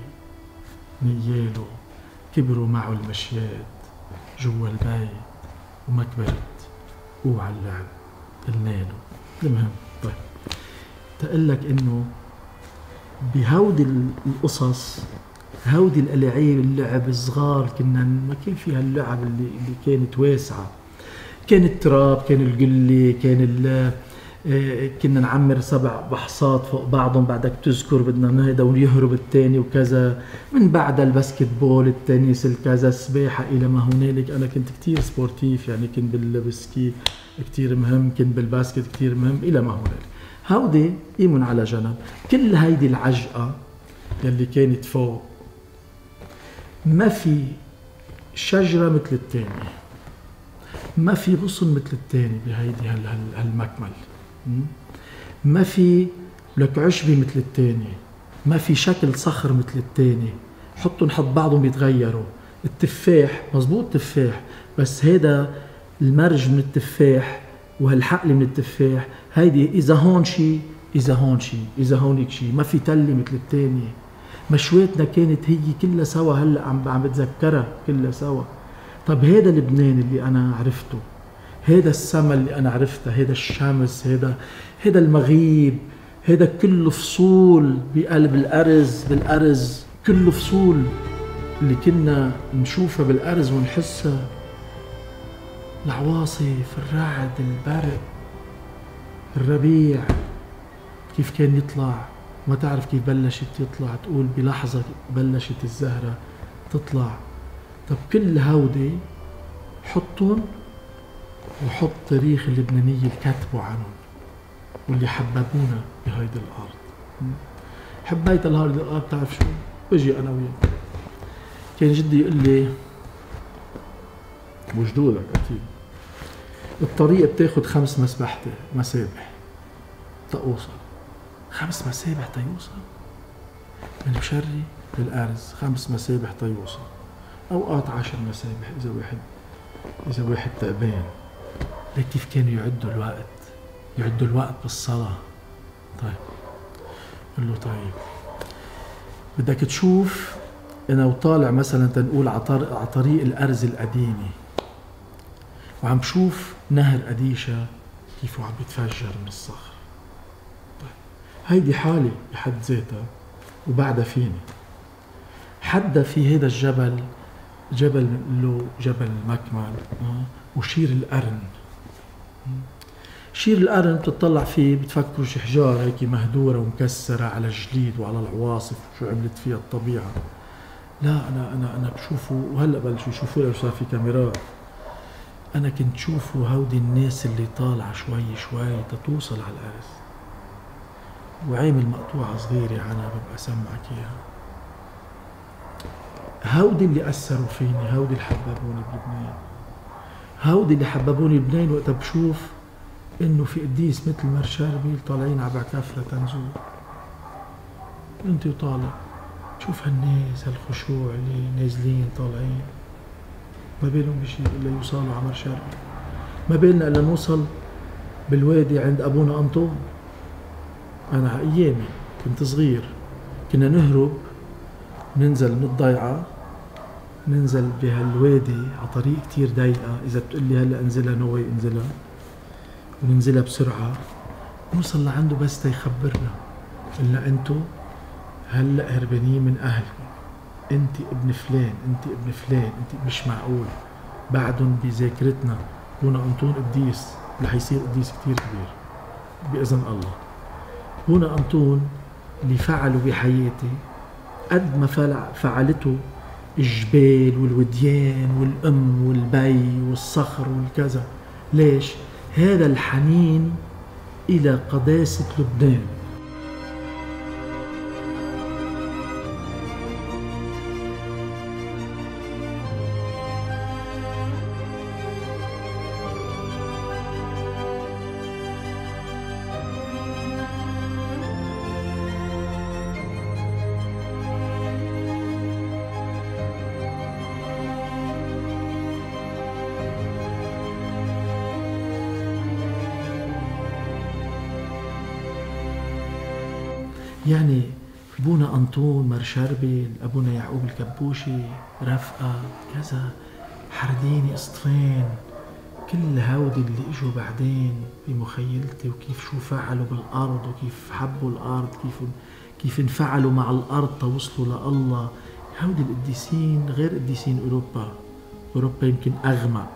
نياله كبروا معه المشيات جوا البيت وما كبرت اوعى اللعب قلناله. المهم طيب تقلك انه بهودي القصص هودي الالعاب اللعب الصغار كنا ما كان فيها اللعب اللي, اللي كانت واسعة. كان التراب، كان القلة، كان كنا نعمر سبع بحصات فوق بعضهم بعدك تذكر بدنا نهدى ويهرب الثاني وكذا. من بعد الباسكت بول، التنس، الكذا، السباحة إلى ما هنالك. أنا كنت كتير سبورتيف، يعني كنت بالبسكي كتير مهم، كنت بالباسكت كتير مهم إلى ما هنالك. هودي قيمون على جنب. كل هيدي العجقة يلي كانت فوق ما في شجرة مثل الثانية، ما في غصن مثل الثاني بهيدي هالمكمل، ما في لك عشبة مثل الثاني، ما في شكل صخر مثل الثاني. حطوا نحط بعضهم بيتغيروا. التفاح مزبوط تفاح، بس هيدا المرج من التفاح وهالحقل من التفاح. هيدي إذا هون شي إذا هون شي إذا هونيك شي، ما في تلة مثل الثانية. مشواتنا كانت هي كلها سوا. هلأ عم عم بتذكرها كلها سوا. طب هيدا لبنان اللي أنا عرفته، هيدا السما اللي أنا عرفتها، هيدا الشمس، هيدا هيدا المغيب، هيدا كله فصول بقلب الأرز بالأرز، كله فصول اللي كنا نشوفها بالأرز ونحسها. العواصف، الرعد، البرد، الربيع كيف كان يطلع، ما تعرف كيف بلشت يطلع، تقول بلحظة بلشت الزهرة تطلع. طب كل هودي حطهم وحط تاريخ اللبنانية اللي كتبوا عنهم واللي حببونا بهيدي الأرض. حبيت هيدي الأرض. تعرف شو؟ بجي أنا وياه، كان جدي يقول لي وجدودك أكيد الطريق بتاخد خمس مسبح مسابح تأوصل. خمس مسابح تيوصل من بشري للأرز، خمس مسابح تيوصل. أوقات عشر مسابح إذا واحد إذا واحد تعبان. ليك كيف كانوا يعدوا الوقت، يعدوا الوقت بالصلاة. طيب قل له طيب بدك تشوف أنا وطالع مثلا تنقول على طريق الأرز القديمة وعم بشوف نهر أديشة كيف عم بيتفجر من الصخر. طيب هيدي حالي بحد ذاتها وبعدها فيني. حدا في هيدا الجبل، جبل له جبل المكمل وشير القرن. شير القرن بتطلع فيه بتفكروا شي حجار هيك مهدورة ومكسرة على الجليد وعلى العواصف شو عملت فيها الطبيعة. لا أنا أنا أنا بشوفه، وهلا بلشوا يشوفوا لو صار في كاميرات. أنا كنت شوفوا هودي الناس اللي طالعة شوي شوي تتوصل على الأرز، وعامل مقطوعة صغيرة عنها ببقى سمعك إياها. هودي اللي أثروا فيني، هودي اللي حببوني بلبنان، هودي اللي حببوني بلبنان. وقتها بشوف إنه في قديس مثل مرشاربيل طالعين على بعكاف لتنزور، أنت وطالع شوف هالناس هالخشوع اللي نازلين طالعين، ما بالهم بشي إلا يوصلوا على مرشاربيل. ما بالنا إلا نوصل بالوادي عند أبونا أنطون. أنا أيامي كنت صغير كنا نهرب، ننزل من الضيعة، ننزل بهالوادي على طريق كتير ضيقة. إذا بتقلي هلأ انزلها نوي انزلها، وننزلها بسرعة نوصل لعنده بس تيخبرنا إلا أنتو هلأ هربانين من أهلكم، أنت ابن فلان، أنت ابن فلان، أنت مش معقول. بعدهم بذاكرتنا هنا أنطون قديس رح يصير قديس كتير كبير بإذن الله. هنا أنطون اللي فعله بحياتي قد ما فعلته الجبال والوديان والأم والبي والصخر والكذا. ليش؟ هذا الحنين إلى قداسة لبنان. يعني ابونا انطون مرشربل، ابونا يعقوب الكبوشي، رفقه كذا، حرديني، اصطفين، كل هودي اللي اجوا بعدين بمخيلتي، وكيف شو فعلوا بالارض، وكيف حبوا الارض، كيف كيف انفعلوا مع الارض توصلوا لله. هودي القديسين غير قديسين اوروبا. اوروبا يمكن اغمى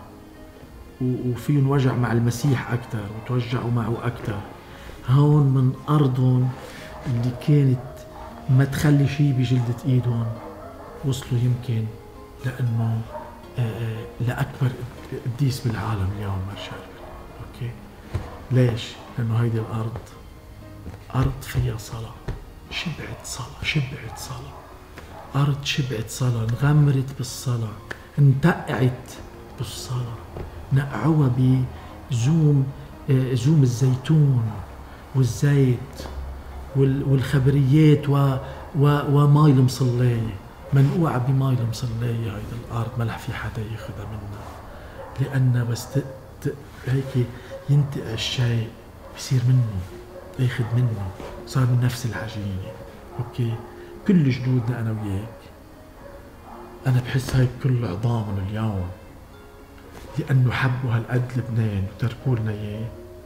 وفيهم وجع مع المسيح اكثر وتوجعوا معه اكثر. هون من ارضهم اللي كانت ما تخلي شيء بجلدة ايدهم وصلوا يمكن لانه لاكبر قديس بالعالم اليوم مرشربل. اوكي ليش؟ لانه هيدي الارض ارض فيها صلاة، شبعت صلاة، شبعت صلاة، ارض شبعت صلاة، انغمرت بالصلاة، انتقعت بالصلاة، نقعوها بزوم زوم الزيتون والزيت والخبريات و و وماي المصلية، منقوعة بماي المصلية. هيدا الأرض ما رح في حدا ياخدها منا، لأن بس ت... ت... هيك ينتقع الشيء بصير منه، ياخد منه، صار من نفس العجينة. أوكي كل جدودنا أنا وياك، أنا بحس هيك كل عظامهم اليوم لأنه حبوا هالقد لبنان وتركوا لنا إياه.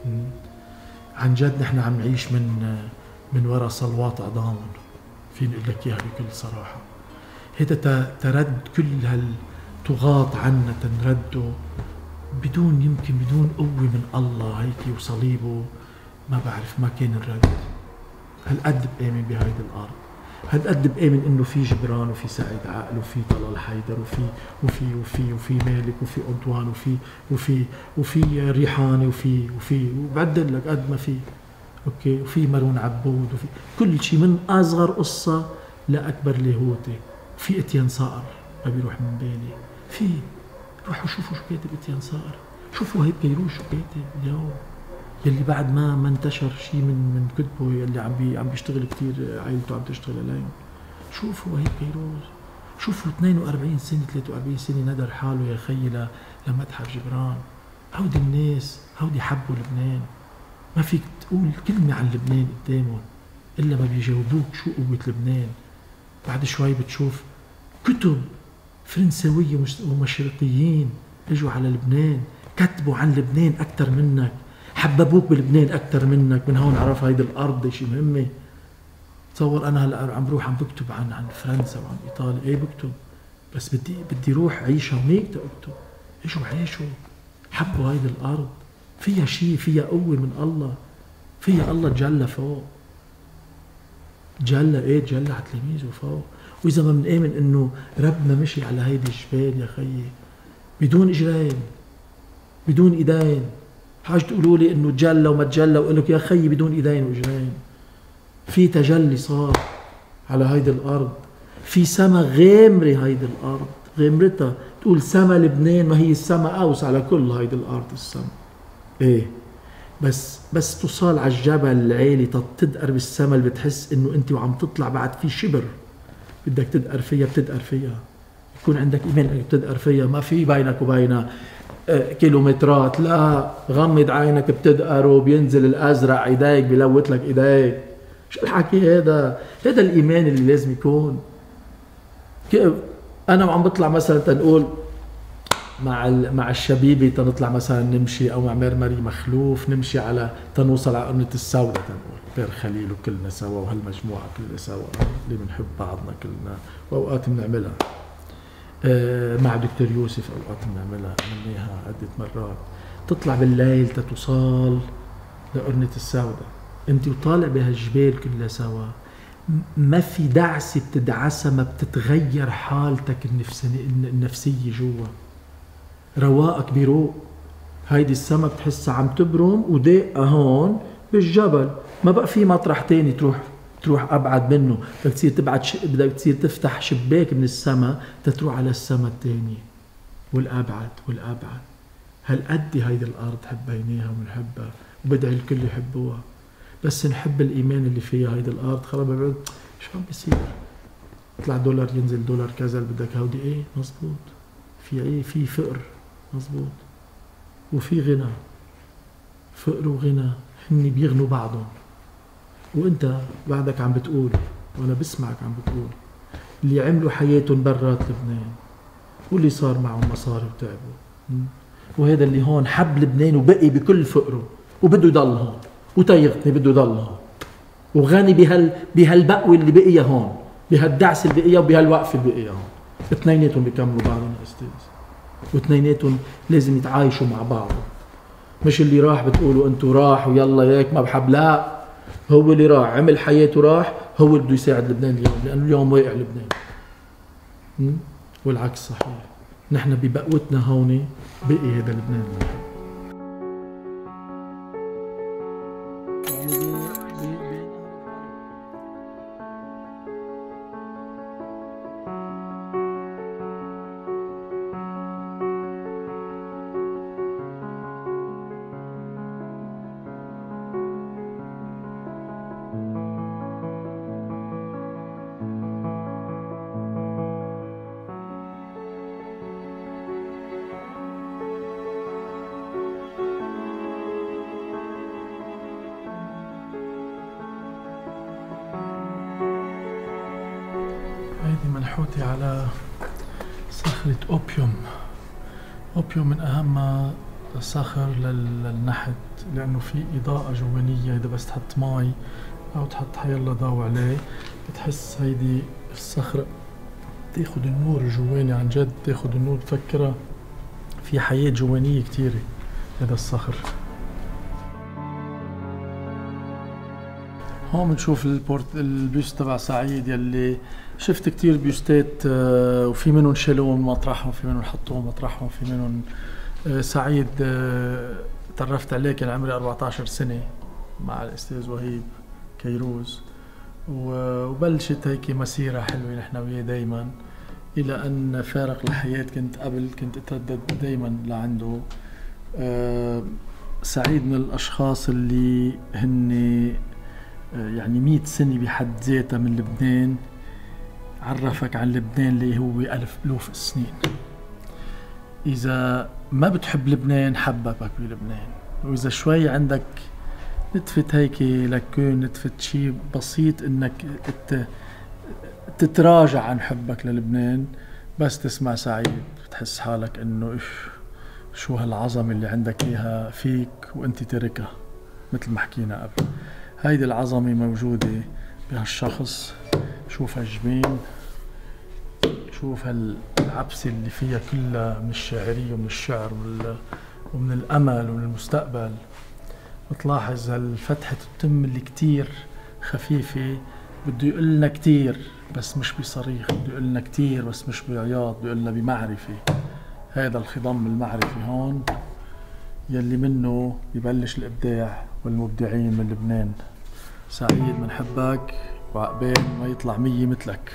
عن جد نحن عم نعيش من من وراء صلوات أعظامهم، فيني أقول لك إياها بكل صراحة. هذا ترد كل هالطغاة عنا، تنردوا بدون يمكن بدون قوة من الله هيك وصليبه، ما بعرف ما كان الرد. هالقد بآمن بهيدي الأرض، هالقد بآمن إنه في جبران وفي سعيد عقل وفي طلال حيدر وفي وفي وفي وفي مالك وفي أنطوان وفي وفي وفي ريحاني وفي وفي وبعدل لك قد ما في. اوكي وفي مارون عبود وفي كل شيء من اصغر قصه لاكبر لاهوتي. في اتيان صقر ما بيروح من بالي. في روحوا شوفوا شو كاتب اتيان صقر، شوفوا هيك بيروح شو كاتب اليوم، يلي بعد ما ما انتشر شيء من من كتبه، يلي عم بي عم بيشتغل كثير، عائلته عم تشتغل عليهم. شوفوا هيك بيروز، شوفوا اثنين وأربعين سنه ثلاثة وأربعين سنه ندر حاله يا خيي لمتحف جبران. هودي الناس هودي حبوا لبنان، ما فيك تقول كلمة عن لبنان قدامهم إلا ما بيجاوبوك شو قوة لبنان. بعد شوي بتشوف كتب فرنسوية ومشرقيين اجوا على لبنان، كتبوا عن لبنان أكتر منك، حببوك بلبنان أكتر منك. من هون عرف هيدي الأرض شيء مهمة. تصور أنا هلا عم بروح عم بكتب عن عن فرنسا وعن إيطاليا، إيه بكتب، بس بدي بدي روح عيشها هونيك تكتب. اجوا عيشوا، حبوا هيدي الأرض، فيها شيء، فيها قوة من الله، فيها الله تجلى فوق، تجلى ايه تجلى على تلاميذه فوق. وإذا ما بنآمن إنه ربنا مشي على هيدي الجبال يا خيي بدون إجرين بدون إيدين، حاج تقولوا لي إنه تجلى وما تجلى، وأقول لك يا خيي بدون إيدين وإجرين. في تجلي صار على هيدي الأرض، في سما غامرة هيدي الأرض، غامرتها تقول سما لبنان، ما هي السما أوسع على كل هيدي الأرض السما. ايه بس بس تصال على الجبل العالي تتدقر بالسما اللي بتحس انه انت وعم تطلع بعد في شبر بدك تدقر فيها، بتدقر فيها، يكون عندك ايمان انك بتدقر فيها، ما في بينك وبينها اه كيلومترات، لا غمض عينك بتدقر وبينزل الازرق ايديك بلوت لك ايديك. شو الحكي هذا؟ هذا الايمان اللي لازم يكون. انا وعم بطلع مثلا تنقول مع مع الشبيبه تنطلع مثلا نمشي، او مع مرمري مخلوف نمشي على تنوصل على قرنة السوداء، تنقول بير خليل وكلنا سوا وهالمجموعه كلنا سوا اللي بنحب بعضنا كلنا، واوقات بنعملها آه مع دكتور يوسف، اوقات بنعملها عملناها عده مرات. تطلع بالليل تتوصل لقرنة السوداء انت وطالع بهالجبال كلها سوا، ما في دعسه بتدعسها ما بتتغير حالتك النفسيه النفسيه جوا، رواقك بيروق. هيدي السما بتحسها عم تبرم ودقة هون بالجبل، ما بقى في مطرح تاني تروح تروح ابعد منه، بدك تصير تبعد ش... بدك تصير تفتح شباك من السما تتروح على السما الثانيه والابعد والابعد. هالقد هيدي الارض حبيناها وبنحبها وبدعي الكل يحبوها، بس نحب الايمان اللي فيها هيدي الارض. خرب بعد شو عم بيصير؟ يطلع دولار ينزل دولار كذا اللي بدك هودي ايه مزبوط، في ايه في فقر مزبوط وفي غنى، فقر وغنى هن بيغنوا بعضهم. وانت بعدك عم بتقول وانا بسمعك عم بتقول اللي عملوا حياتهم برات لبنان واللي صار معهم مصاري وتعبوا، وهذا اللي هون حب لبنان وبقي بكل فقره وبده يضل هون وتيغتني بده يضل هون وغني بهال بهالبقوة اللي بقيها هون، بهالدعسة اللي بقيها وبهالوقفة اللي بقيها هون. اثنيناتهم بيكملوا بعضهم يا استاذ، واثنيناتهم لازم يتعايشوا مع بعض. مش اللي راح بتقولوا انتوا راح ويلا ياك ما بحب، لا، هو اللي راح عمل حياته راح، هو اللي بده يساعد لبنان اليوم، لانه اليوم واقع لبنان. والعكس صحيح، نحن ببقوتنا هون بقي هذا لبنان. هيدي منحوتة على صخرة أوبيوم. أوبيوم من أهم الصخر للنحت، لأنه في إضاءة جوانية. إذا بس تحط مي أو تحط حيلا ضوء عليه بتحس هيدي الصخرة تاخد النور الجواني، عن جد تاخد النور، تفكرها في حياة جوانية كتيرة هذا الصخر. هون بنشوف البورت البيوست تبع سعيد يلي شفت كتير بيوستات، وفي منهم شالوهم مطرحهم، في منهم حطوهم مطرحهم، في منهم سعيد تعرفت عليه كان عمري أربعة عشر سنة مع الأستاذ وهيب كيروز، وبلشت هيك مسيرة حلوة نحن وياه دايما، إلى أن فارق الحياة. كنت قبل كنت أتردد دايما لعنده. سعيد من الأشخاص اللي هن يعني مئة سنة بحد ذاتها من لبنان، عرفك عن لبنان اللي هو ألف ألوف السنين. إذا ما بتحب لبنان حببك بلبنان، وإذا شوي عندك نتفة هيك لكون نتفة شي بسيط إنك تتراجع عن حبك للبنان، بس تسمع سعيد بتحس حالك إنه إف شو هالعظمة اللي عندك إياها فيك وإنت تركها. مثل ما حكينا قبل، هيدي العظمة موجودة بهالشخص. شوف هالجبين، شوف هالعبسة اللي فيها كلها من الشاعرية ومن الشعر ومن الأمل ومن المستقبل. بتلاحظ هالفتحة التم اللي كتير خفيفة، بده يقلنا كتير بس مش بصريخ، بده يقلنا كتير بس مش بعياط، بده يقلنا بمعرفة. هذا الخضم المعرفي هون يلي منه يبلش الإبداع والمبدعين من لبنان. سعيد منحبك، وعقبال ما يطلع مية مثلك.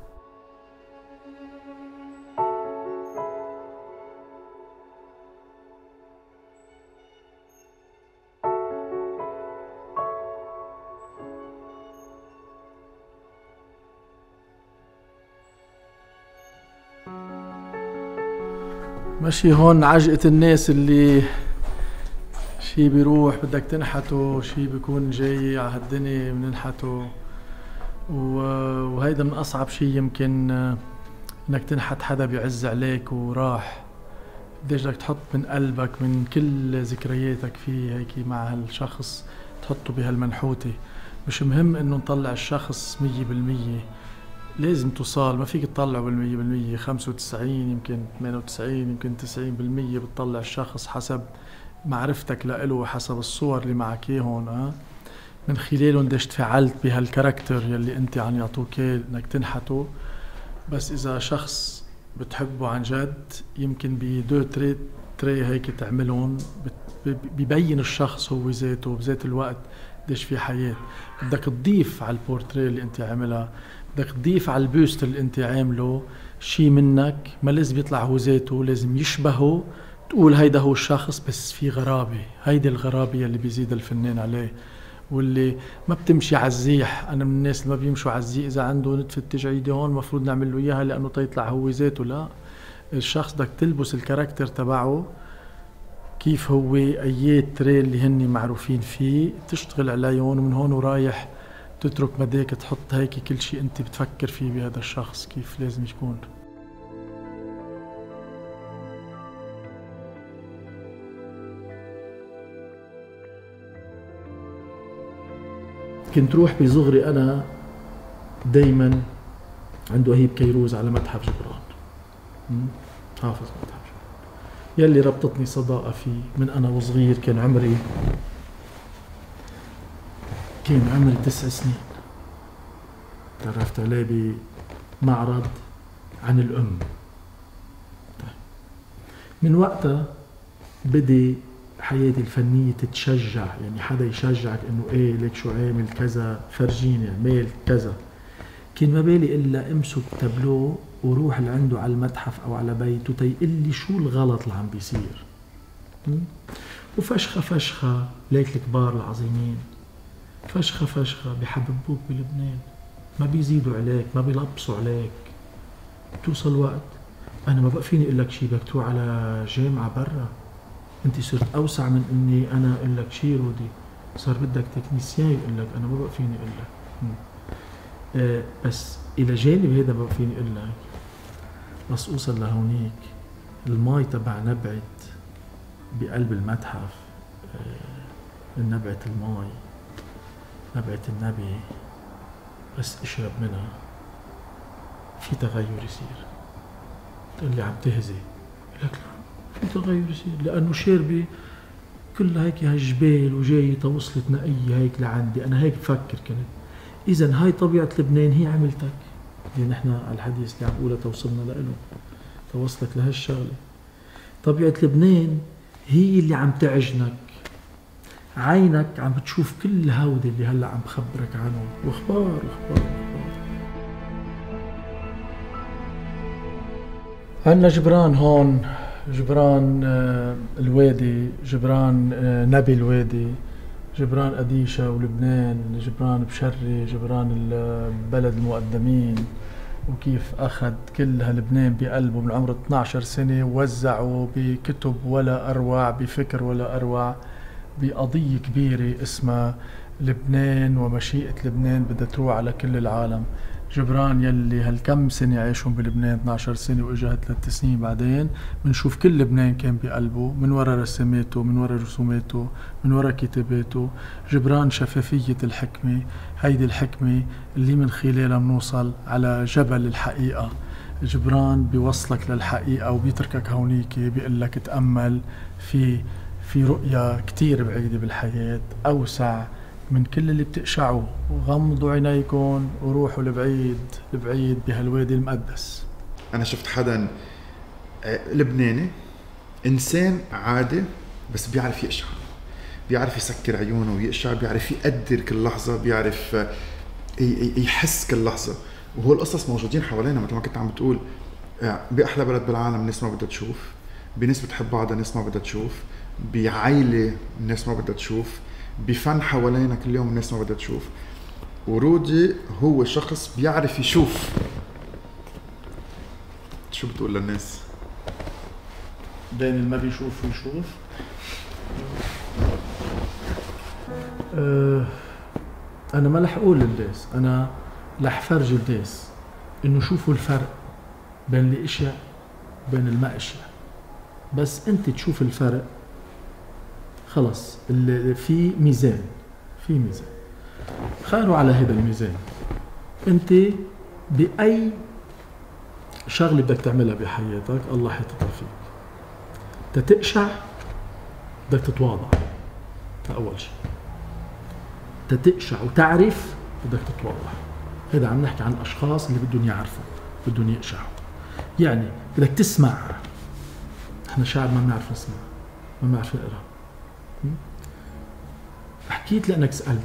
ماشي هون عجقة الناس اللي شي بيروح بدك تنحته، شي بيكون جاي على هالدنيا بننحته، وهيدا من أصعب شي يمكن إنك تنحت حدا بيعز عليك وراح. قديش بدك تحط من قلبك من كل ذكرياتك فيه هيك مع هالشخص تحطه بهالمنحوتة. مش مهم إنه نطلع الشخص مية بالمية، لازم توصل، ما فيك تطلعه بالمية بالمية، خمسة وتسعين يمكن ثمانية وتسعين يمكن تسعين بالمية بتطلع الشخص حسب معرفتك لإله وحسب الصور اللي معك هون، اه من خلالهم قديش تفاعلت بهالكاركتر يلي انت عم يعطوك انك تنحته. بس اذا شخص بتحبه عن جد يمكن بدو تري تري هيك تعملهم ببين الشخص هو ذاته بذات الوقت قديش في حياة. بدك تضيف على البورتريه اللي انت عاملها، بدك تضيف على البوست اللي انت عامله شيء منك، ما لازم يطلع هو ذاته، لازم يشبهه، تقول هيدا هو الشخص بس في غرابة. هيدي الغرابة اللي بيزيد الفنان عليه واللي ما بتمشي عالزيح. انا من الناس اللي ما بيمشوا عالزيح، اذا عنده نتفة تجعيدة هون المفروض نعمل له اياها لانه تيطلع هو ذاته. لا، الشخص بدك تلبس الكاركتر تبعه كيف هو، ايات تري اللي هن معروفين فيه تشتغل عليهم، ومن هون ورايح تترك مداك تحط هيك كل شيء انت بتفكر فيه بهذا الشخص كيف لازم يكون. كنت روح بصغري أنا دايما عنده هيب كيروز على متحف جبران، حافظ متحف جبران يلي ربطتني صداقة فيه من أنا وصغير. كان عمري كان عمري تسع سنين، تعرفت عليه بمعرض عن الأم. من وقتها بدي حياتي الفنية تتشجع، يعني حدا يشجعك انه ايه ليك شو عامل كذا، فرجيني عمل كذا. كان ما بالي الا امسك تابلو وروح لعنده على المتحف او على بيته تيقول لي شو الغلط اللي عم بيصير. وفشخة فشخة ليك الكبار العظيمين، فشخة فشخة بحببوك بلبنان، ما بيزيدوا عليك، ما بيلبسوا عليك. بتوصل وقت انا ما بقى فيني اقول لك شيء، بدك تروح على جامعة برا، انت صرت اوسع من اني انا اقول لك شي رودي، صار بدك تكنيسيان يقول لك، انا ما بقى فيني اقول لك. آه بس الى جانب هذا بقى فيني اقول لك، بس اوصل لهونيك الماي تبع نبعة بقلب المتحف، آه نبعة الماي، نبعة النبي، بس اشرب منها في تغير يصير. تقول لي عم تهزي، لك في تغير يصير لأنه شاربة كلها هيك هالجبال وجاية توصلت نقية هيك لعندي. أنا هيك بفكر كنت، إذن هاي طبيعة لبنان، هي عملتك اللي نحن على الحديث اللي عم قوله توصلنا لإله، توصلك لهالشغلة. طبيعة لبنان هي اللي عم تعجنك، عينك عم بتشوف كل هودي اللي هلأ عم بخبرك عنهم، وأخبار وأخبار وأخبار. عندنا جبران هون، جبران الوادي، جبران نبي الوادي، جبران أديشة ولبنان، جبران بشري، جبران البلد المقدمين، وكيف أخذ كل هاللبنان بقلبه من عمر اثني عشر سنة ووزعه بكتب ولا أروع، بفكر ولا أروع، بقضية كبيرة اسمها لبنان ومشيئة لبنان بدها تروح على كل العالم. جبران يلي هالكم سنة عايشهم بلبنان اثني عشر سنة واجا ثلاث سنين بعدين، بنشوف كل لبنان كان بقلبه من وراء رسماته، من وراء رسوماته، من وراء كتاباته. جبران شفافية الحكمة، هيدي الحكمة اللي من خلالها بنوصل على جبل الحقيقة. جبران بيوصلك للحقيقة وبيتركك هونيك، بيقلك تأمل في في رؤية كتير بعيدة بالحياة، أوسع من كل اللي بتقشعوا، وغمضوا عينيكم وروحوا لبعيد لبعيد بهالوادي المقدس. أنا شفت حدا لبناني إنسان عادي بس بيعرف يقشع، بيعرف يسكر عيونه ويقشع، بيعرف يقدر كل لحظة، بيعرف يحس كل لحظة. وهو القصص موجودين حوالينا مثل ما كنت عم بتقول، بأحلى بلد بالعالم الناس ما بدها تشوف، بناس بتحب بعضها الناس ما بدها تشوف، بعائلة الناس ما بدها تشوف، بفن حوالينا كل يوم الناس ما بدها تشوف. ورودي هو شخص بيعرف يشوف. شو بتقول للناس؟ بين اللي ما بيشوف ويشوف. أه أنا ما رح أقول للناس، أنا رح فرجي الناس إنه شوفوا الفرق بين الأشياء بين الما أشياء. بس أنت تشوف الفرق خلص، اللي في ميزان، في ميزان، خيروا على هذا الميزان. انت بأي شغلة بدك تعملها بحياتك الله حيطتها فيك. تتقشع بدك تتواضع، أول شيء تتقشع وتعرف بدك تتواضع. هذا عم نحكي عن أشخاص اللي بدهم يعرفوا، بدهم يقشعوا. يعني بدك تسمع. احنا شعب ما بنعرف نسمع، ما بنعرف نقرا. حكيت لانك سالتني،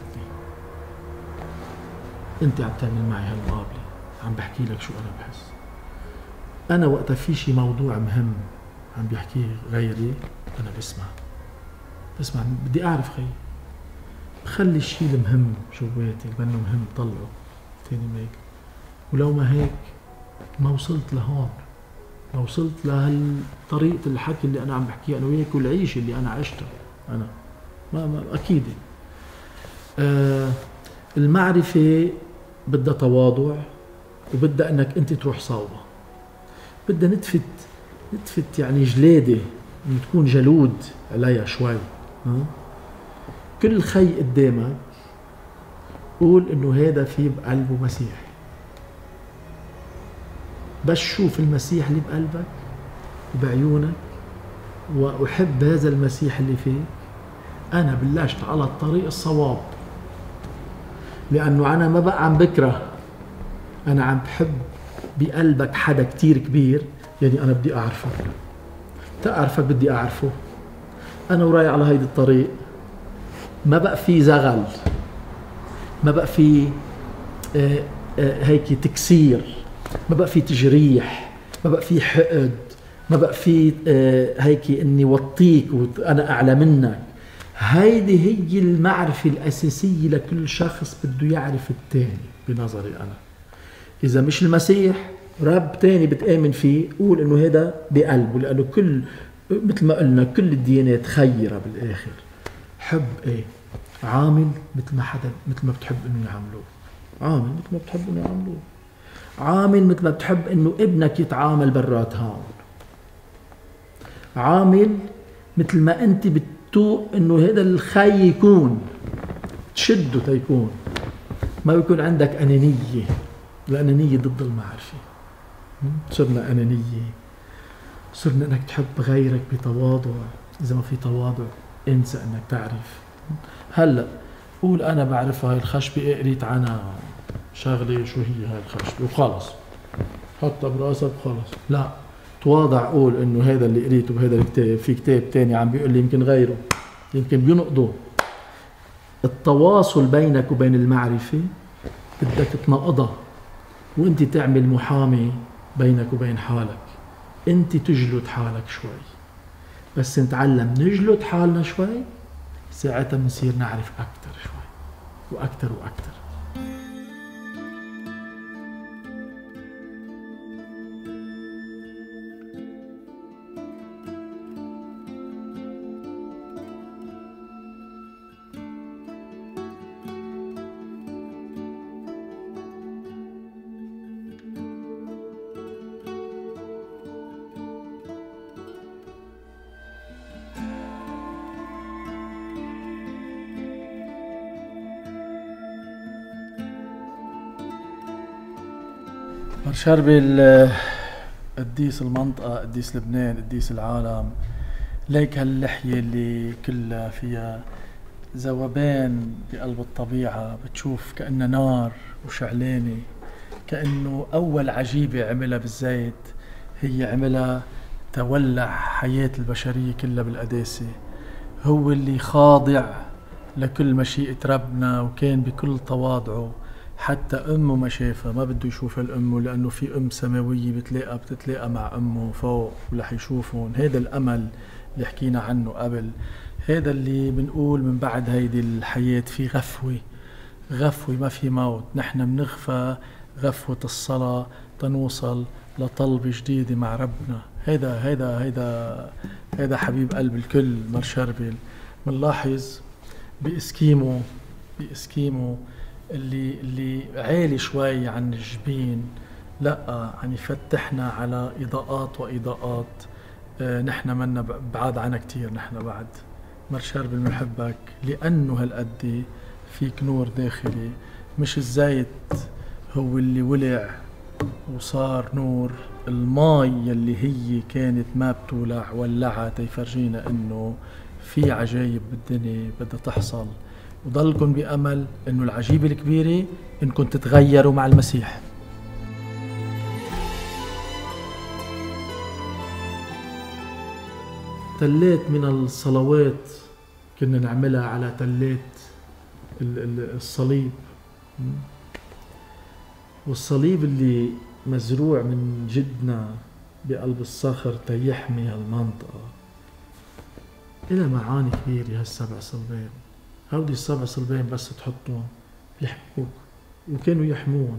انت عم تعمل معي هالمقابله، عم بحكي لك شو انا بحس. انا وقتها في شي موضوع مهم عم بيحكيه غيري، انا بسمع بسمع بدي اعرف خي، خلي الشيء المهم جواتي، بانه مهم طلعه تاني ميك. ولو ما هيك ما وصلت لهون، ما وصلت لهالطريقة الحكي اللي انا عم بحكيها انا وياك، والعيش اللي انا عشتها انا ما, ما اكيد. آه المعرفة بدها تواضع، وبدها انك انت تروح صوبة، بدها نتفت نتفت يعني جلادة، انه تكون جلود عليها شوي. ها؟ كل خي قدامك قول انه هذا في بقلبه مسيح. بس شوف المسيح اللي بقلبك وبعيونك، واحب هذا المسيح اللي فيك، انا بلشت على الطريق الصواب. لانه انا ما بقى عم بكره، انا عم بحب بقلبك حدا كتير كبير، يعني انا بدي اعرفك، تعرفك بدي اعرفه. انا ورايح على هيدي الطريق ما بقى في زغل، ما بقى في آه آه هيك تكسير، ما بقى في تجريح، ما بقى في حقد، ما بقى في آه هيك اني وطيك وانا اعلى منك. هيدي هي المعرفة الاساسية لكل شخص بده يعرف الثاني. بنظري انا اذا مش المسيح رب تاني بتآمن فيه، قول انه هذا بقلبه، لانه كل مثل ما قلنا كل الديانات خيرة بالاخر. حب ايه؟ عامل مثل ما حدا مثل ما بتحب انه يعاملوه، عامل مثل ما بتحب انه يعاملوه، عامل مثل ما بتحب انه ابنك يتعامل برات هون، عامل مثل ما انت بتوق انه هذا الخي يكون، تشده تيكون، ما بيكون عندك انانية. الانانية ضد المعرفة. صرنا انانية، صرنا انك تحب غيرك بتواضع. اذا ما في تواضع انسى انك تعرف. هلا قول انا بعرف هاي الخشبة، قريت عنها شغلة شو هي هاي الخشبة وخلص، حطها براسك وخلص. لا، تواضع، قول انه هذا اللي قريته بهذا الكتاب في كتاب تاني عم بيقول لي يمكن غيره، يمكن بينقضه. التواصل بينك وبين المعرفة بدك تنقضها، وانت تعمل محامي بينك وبين حالك. انت تجلد حالك شوي، بس نتعلم نجلد حالنا شوي، ساعتها بنصير نعرف اكثر شوي واكثر واكثر. مرشربل قديس المنطقة، قديس لبنان، قديس العالم، ليك هاللحية اللي كلها فيها ذوبان بقلب الطبيعة، بتشوف كأنها نار وشعلانة، كأنه أول عجيبة عملها بالزيت هي عملها تولع حياة البشرية كلها بالقداسة. هو اللي خاضع لكل مشيئة ربنا، وكان بكل تواضعه. حتى أمه ما شافها، ما بده يشوفها الأمه، لأنه في أم سماوية بتلاقى بتتلاقى مع أمه فوق ورح يشوفهم. هذا الأمل اللي حكينا عنه قبل، هذا اللي بنقول من بعد هيدي الحياة في غفوة، غفوة ما في موت. نحن بنغفى غفوة الصلاة تنوصل لطلب جديدة مع ربنا. هذا هذا هذا هذا حبيب قلب الكل مرشربل. بنلاحظ بإسكيمو بإسكيمو اللي اللي عالي شوي عن الجبين، لا عم يفتحنا على إضاءات وإضاءات. آه نحن منا بعاد عنها كتير. نحن بعد مرشربل بنحبك لأنه هالقد فيك نور داخلي، مش الزيت هو اللي ولع وصار نور، الماي يلي هي كانت ما بتولع ولعها تيفرجينا انه في عجايب بالدنيا بدها تحصل. وضلكن بأمل انه العجيبة الكبيرة انكم تتغيروا مع المسيح. تلات من الصلوات كنا نعملها على تلات الصليب، والصليب اللي مزروع من جدنا بقلب الصخر تيحمي هالمنطقة إلها معاني كبيرة. هالسبع صلبين، هودي السبع صلبين بس تحطهم يحموك، وكانوا يحمون.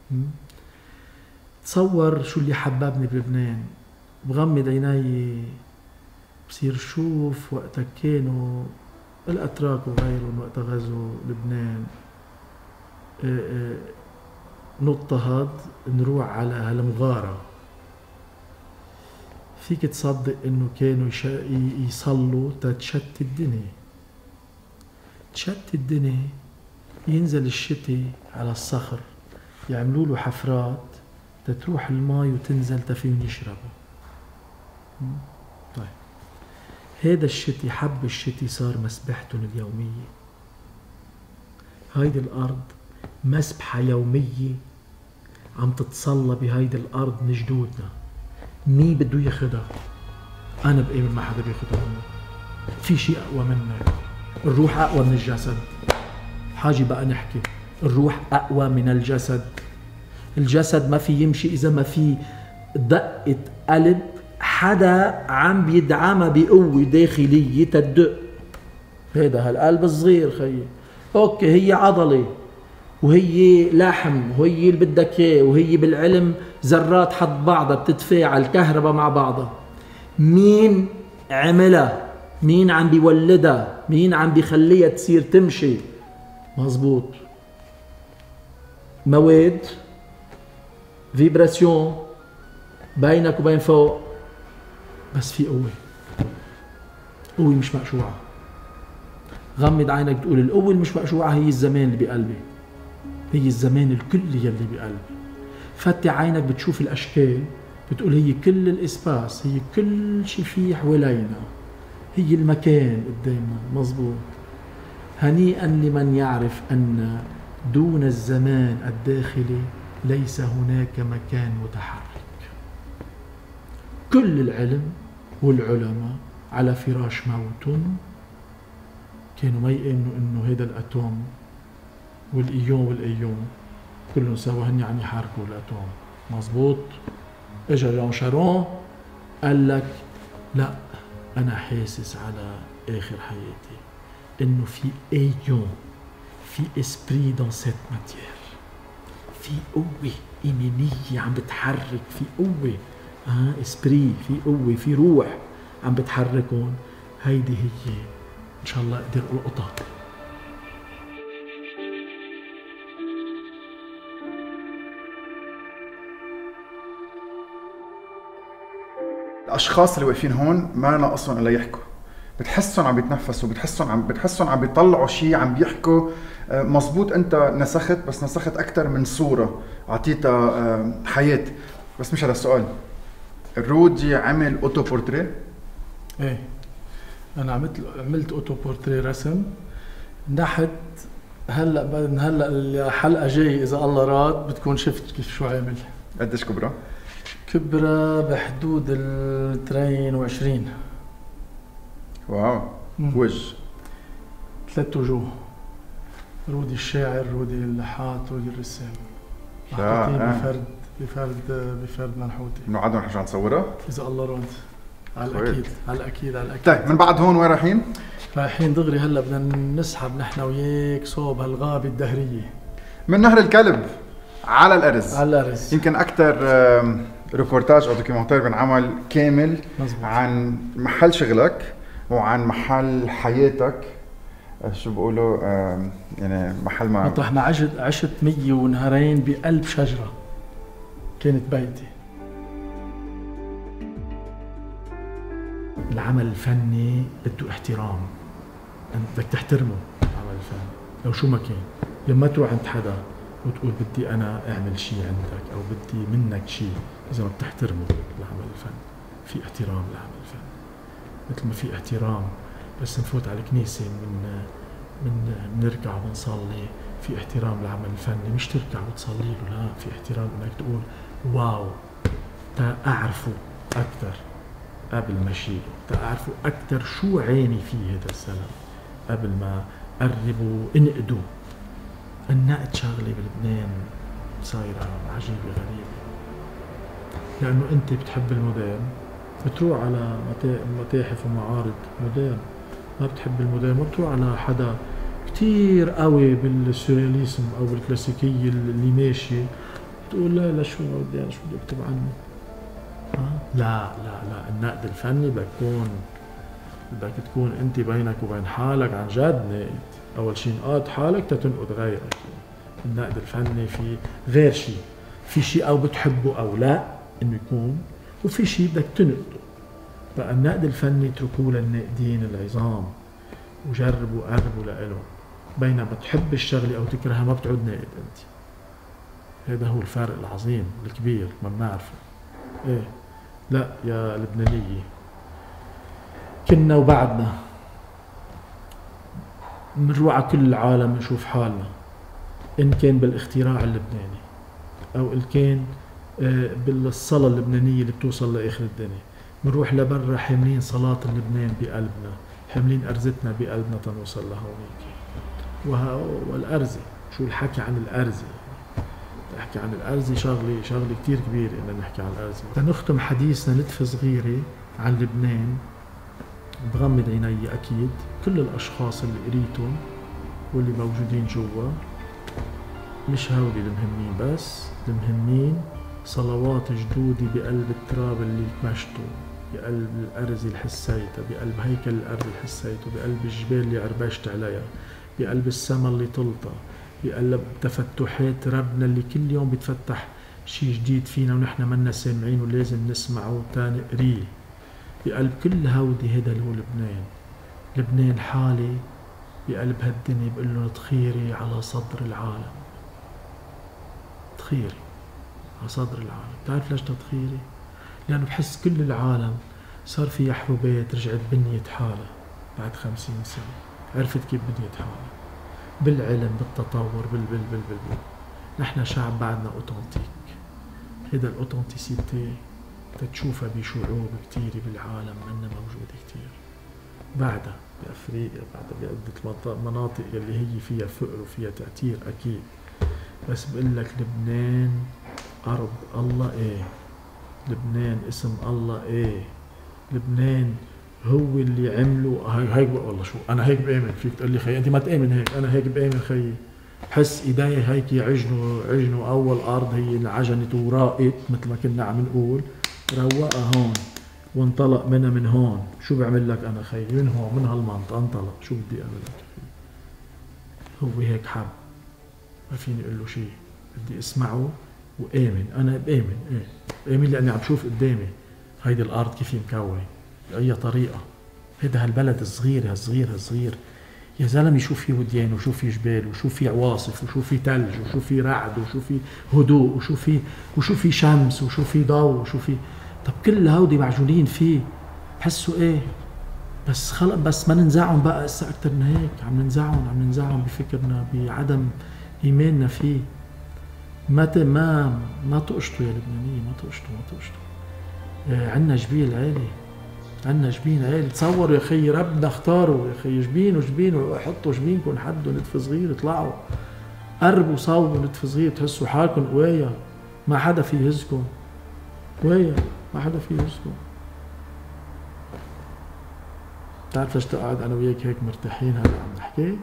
تصور شو اللي حببني بلبنان. بغمض عيني بصير شوف وقتها كانوا الأتراك وغيرهم وقتها غزوا لبنان نضطهد نروح على هالمغارة. فيك تصدق انه كانوا يصلوا تتشت الدنيا، تشت الدنيا، ينزل الشتي على الصخر يعملوا له حفرات تتروح الماء وتنزل تفيهم يشربوا. طيب هذا الشتي، حب الشتي صار مسبحتهم اليومية. هيدي الأرض مسبحة يومية عم تتصلى بهيدي الأرض من جدودنا. مين بده ياخدها؟ أنا بآمن ما حدا بياخدها منه. في شيء أقوى منك. الروح أقوى من الجسد. حاجة بقى نحكي، الروح أقوى من الجسد. الجسد ما في يمشي إذا ما في دقة قلب حدا عم بيدعمها بقوة داخلية تدق. هيدا هالقلب الصغير خيي، أوكي هي عضلة وهي لحم وهي اللي بدك اياه، وهي بالعلم ذرات حد بعضها بتتفاعل كهرباء مع بعضها. مين عملها؟ مين عم بيولدها؟ مين عم بيخليها تصير تمشي؟ مزبوط، مواد، فيبراسيون بينك وبين فوق، بس في قوة، قوة مش مقشوعة. غمض عينك بتقول القوة اللي مش مقشوعة هي الزمان اللي بقلبي، هي الزمان الكلي يلي بقلبي. فتح عينك بتشوف الأشكال، بتقول هي كل الإسباس، هي كل شي فيه حوالينا، هي المكان قدامنا. مظبوط. هنيئا لمن يعرف أن دون الزمان الداخلي ليس هناك مكان متحرك. كل العلم والعلماء على فراش موت كانوا ما يؤمنوا انه هذا الاتوم والايون والايون كلهم سوا هن يعني يحركوا الاتوم. مزبوط. اجا جون شارون قال لك لا، انا حاسس على اخر حياتي انه في ايون، في اسبري دون سيت ماتيير، في قوة إيمانية عم بتحرك، في قوة اه اسبري، في قوة، في روح عم بتحركون. هيدي هي ان شاء الله اقدر القطها. الاشخاص اللي واقفين هون ما ناقصهم الا يحكوا، بتحسهم عم بيتنفسوا، بتحسهم عم بتحسهم عم بيطلعوا شيء، عم بيحكوا. مزبوط، انت نسخت، بس نسخت اكثر من صوره، اعطيتها حياه. بس مش هذا السؤال. رودي عمل اوتو بورتري؟ ايه، انا عملت عملت اوتو بورتري رسم. نحت هلا هلا الحلقه جاي اذا الله راد بتكون شفت كيف شو عامل. قديش كبره؟ كبره بحدود ال اثنين وعشرين. واو. وجه ثلاث وجوه. رودي الشاعر، رودي اللحات، رودي الرسام. محطوطين آه. بفرد بفرد بفرد منحوتي. انه عادوا نحن نصورها؟ اذا الله راد. على الاكيد، على الاكيد، على الاكيد. طيب من بعد هون وين رايحين؟ رايحين دغري هلا بدنا نسحب نحن وياك صوب هالغابه الدهريه. من نهر الكلب على الارز. على الارز. يمكن اكثر ريبورتاج او دوكيومنتير بنعمل كامل مزبوط. عن محل شغلك وعن محل حياتك. شو بقولوا يعني محل ما مطرح ما عشت عشت مية ونهارين بقلب شجرة كانت بيتي. العمل الفني بده احترام، انت بدك تحترمه. العمل الفني لو شو ما كان، لما تروح عند حدا وتقول بدي انا اعمل شيء عندك او بدي منك شيء، اذا ما بتحترمه العمل الفني. في احترام للعمل الفني، مثل ما في احترام بس نفوت على الكنيسة من من نركع ونصلي، في احترام للعمل الفني. مش تركع وتصلي له، لا، في احترام انك تقول واو تا اعرفه اكثر. قبل ما شيله، تعرفوا أكتر شو عيني فيه هذا الزلم قبل ما قربوا انقدوا. النقد شغلة بلبنان صايرة عجيبة غريبة، لأنه أنت بتحب المودرن بتروح على متاحف ومعارض مودرن، ما بتحب المودرن ما بتروح على حدا كتير قوي بالسورياليزم أو بالكلاسيكية اللي ماشي تقول لا لا شو بدي أنا شو بدي أكتب عنه. ها؟ لا لا لا النقد الفني بدك تكون بدك تكون أنت بينك وبين حالك عن جد ناقد. أول شيء نقاد حالك تتنقد غيرك. النقد الفني في غير شيء، في شيء أو بتحبه أو لا إنه يكون، وفي شيء بدك تنقده. بقى النقد الفني اتركوه للناقدين العظام وجربوا قربوا لإله، بينما تحب الشغلة أو تكرهها ما بتعود ناقد أنت. هذا هو الفرق العظيم الكبير ما بنعرفه. إيه لا يا لبنانية كنا وبعدنا منروح على كل العالم نشوف حالنا، إن كان بالاختراع اللبناني أو إن كان بالصلاة اللبنانية اللي بتوصل لآخر الدنيا. منروح لبرا حاملين صلاة اللبنان بقلبنا، حاملين أرزتنا بقلبنا تنوصل لهونيك. والأرزة شو الحكي عن الأرزة؟ نحكي عن الأرزة شغلة شغلة كتير كبيرة إننا نحكي عن الأرزة. لنختم حديثنا نتفة صغيرة عن لبنان. بغمض عيني أكيد كل الأشخاص اللي قريتهم واللي موجودين جوا، مش هودي المهمين بس، المهمين صلوات جدودي بقلب التراب اللي كمشته، بقلب الأرز اللي حسيته، بقلب هيكل الأرض اللي حسيته، بقلب الجبال اللي عربشت عليها، بقلب السما اللي طلطة، بقلب تفتحات ربنا اللي كل يوم بيتفتح شي جديد فينا ونحن منا سامعين ولازم نسمعه تاني نقريه. بقلب كل هودي هيدا اللي هو لبنان. لبنان حالي بقلب هالدنيا بقول له تخيري على صدر العالم، تخيري على صدر العالم. بتعرف ليش تخيري؟ لأنه بحس كل العالم صار في حروبات، رجعت بنيت حالها بعد خمسين سنة، عرفت كيف بنيت حالها بالعلم بالتطور بال بال بال بال, بال. نحن شعب بعدنا اوتنتيك. هيدا الاوتنتيسيتي تتشوفها بشعوب كتير بالعالم منا موجودة كتير بعدها بأفريقيا، بعدها بعدة مناطق يلي هي فيها فقر وفيها تعتير أكيد. بس بقول لك لبنان أرض الله إيه، لبنان اسم الله إيه، لبنان هو اللي عمله. هيك والله شو أنا هيك بآمن. فيك تقول لي خي أنت ما تآمن هيك، أنا هيك بآمن خيي. حس إيدي هيك عجنوا عجنوا أول أرض هي انعجنت وراقت مثل ما كنا عم نقول، روقها هون وانطلق منها من هون. شو بعمل لك أنا خي؟ من هون من هالمنطقة انطلق. شو بدي أعمل لك؟ هو هيك حب، ما فيني أقول له شيء، بدي أسمعه وآمن. أنا بآمن إيه آمن لأني عم شوف قدامي هيدي الأرض كيف مكونة بأي طريقة. هيدا هالبلد الصغير هالصغير هالصغير يا زلمة، شو في وديان وشو في جبال وشو في عواصف وشو في تلج وشو في رعد وشو في هدوء وشو في وشو في شمس وشو في ضوء وشو في. طب كل هودي معجونين فيه بحسوا ايه؟ بس خلق بس ما ننزعهم بقى هسه اكثر من هيك. عم ننزعهم عم ننزعهم بفكرنا بعدم ايماننا فيه. ما ت... ما ما تقشطوا يا لبنانيين، ما تقشطوا ما تقشطوا. آه عنا جبيل عالي، عنا جبين عالي. تصوروا يا خي ربنا اختاروا يا خي جبين وجبين، وحطوا جبينكم حدوا نتف صغير، اطلعوا قربوا صوبوا نتف صغير، تحسوا حالكم قوية ما حدا في يهزكم، قوية ما حدا في يهزكم. بتعرف ليش تقعد انا وياك هيك مرتاحين هلا عم نحكي؟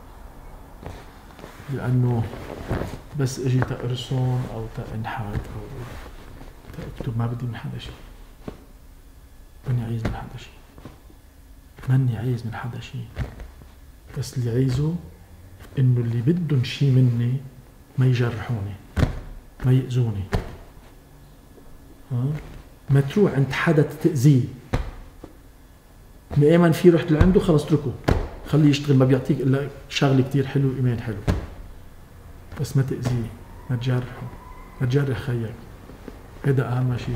لانه بس اجي تأرسم او تأنحت او تأكتب ما بدي من حدا شيء، ماني عايز من حدا شيء، ماني عايز من حدا شيء. بس اللي عايزه انه اللي بدهم شيء مني ما يجرحوني ما يأذوني. ها؟ ما تروح عند حدا تأذيه، مآمن فيه رحت لعنده خلص اتركه خليه يشتغل، ما بيعطيك الا شغله كتير حلو ايمان حلو، بس ما تأذيه ما تجرحه ما تجرح خيك. هذا اهم شيء.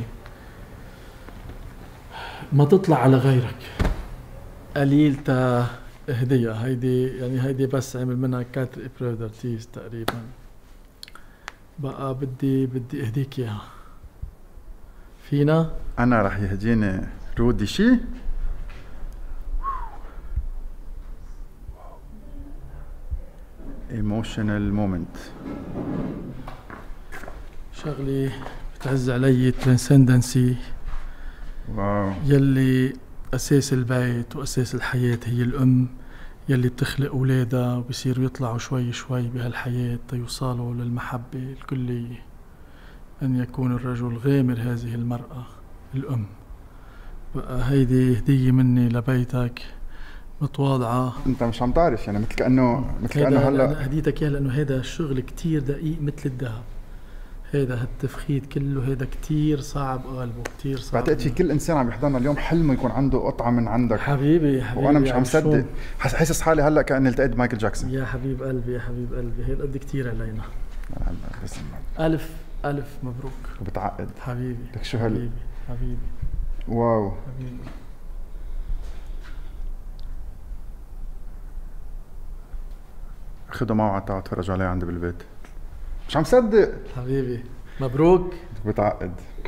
ما تطلع على غيرك. قليل تا هدية هيدي، يعني هيدي بس عمل منها كاتر إبرو دارتيز تقريبا. بقى بدي بدي اهديك اياها. فينا؟ انا رح يهديني رودي شي ايموشنال مومنت. شغلي بتعز علي الترانسندنسي. واو. يلي أساس البيت وأساس الحياة هي الأم يلي بتخلق أولادها وبصيروا يطلعوا شوي شوي بهالحياة تيوصلوا للمحبة الكلية. أن يكون الرجل غامر هذه المرأة الأم. بقى هيدي هدية مني لبيتك متواضعة. انت مش عم تعرف يعني مثل كأنه مثل كأنه هلا أنا هديتك إياها لأنه هذا الشغل كتير دقيق مثل الذهب. هذا هالتفخيد كله هذا كتير صعب قلبه كتير صعب. بعتقد في كل انسان عم يحضرنا اليوم حلمه يكون عنده قطعة من عندك. حبيبي حبيبي وانا مش عم صدق، حاسس حالي هلا كأني التقيت مايكل جاكسون. يا حبيب قلبي يا حبيب قلبي هي قد كتير علينا. ألف ألف مبروك. وبتعقد حبيبي لك شو هل حبيبي حبيبي واو حبيبي. خدوا معه تعالوا تفرجوا عليه عندي بالبيت. مش عم صدق حبيبي مبروك. بتعقد.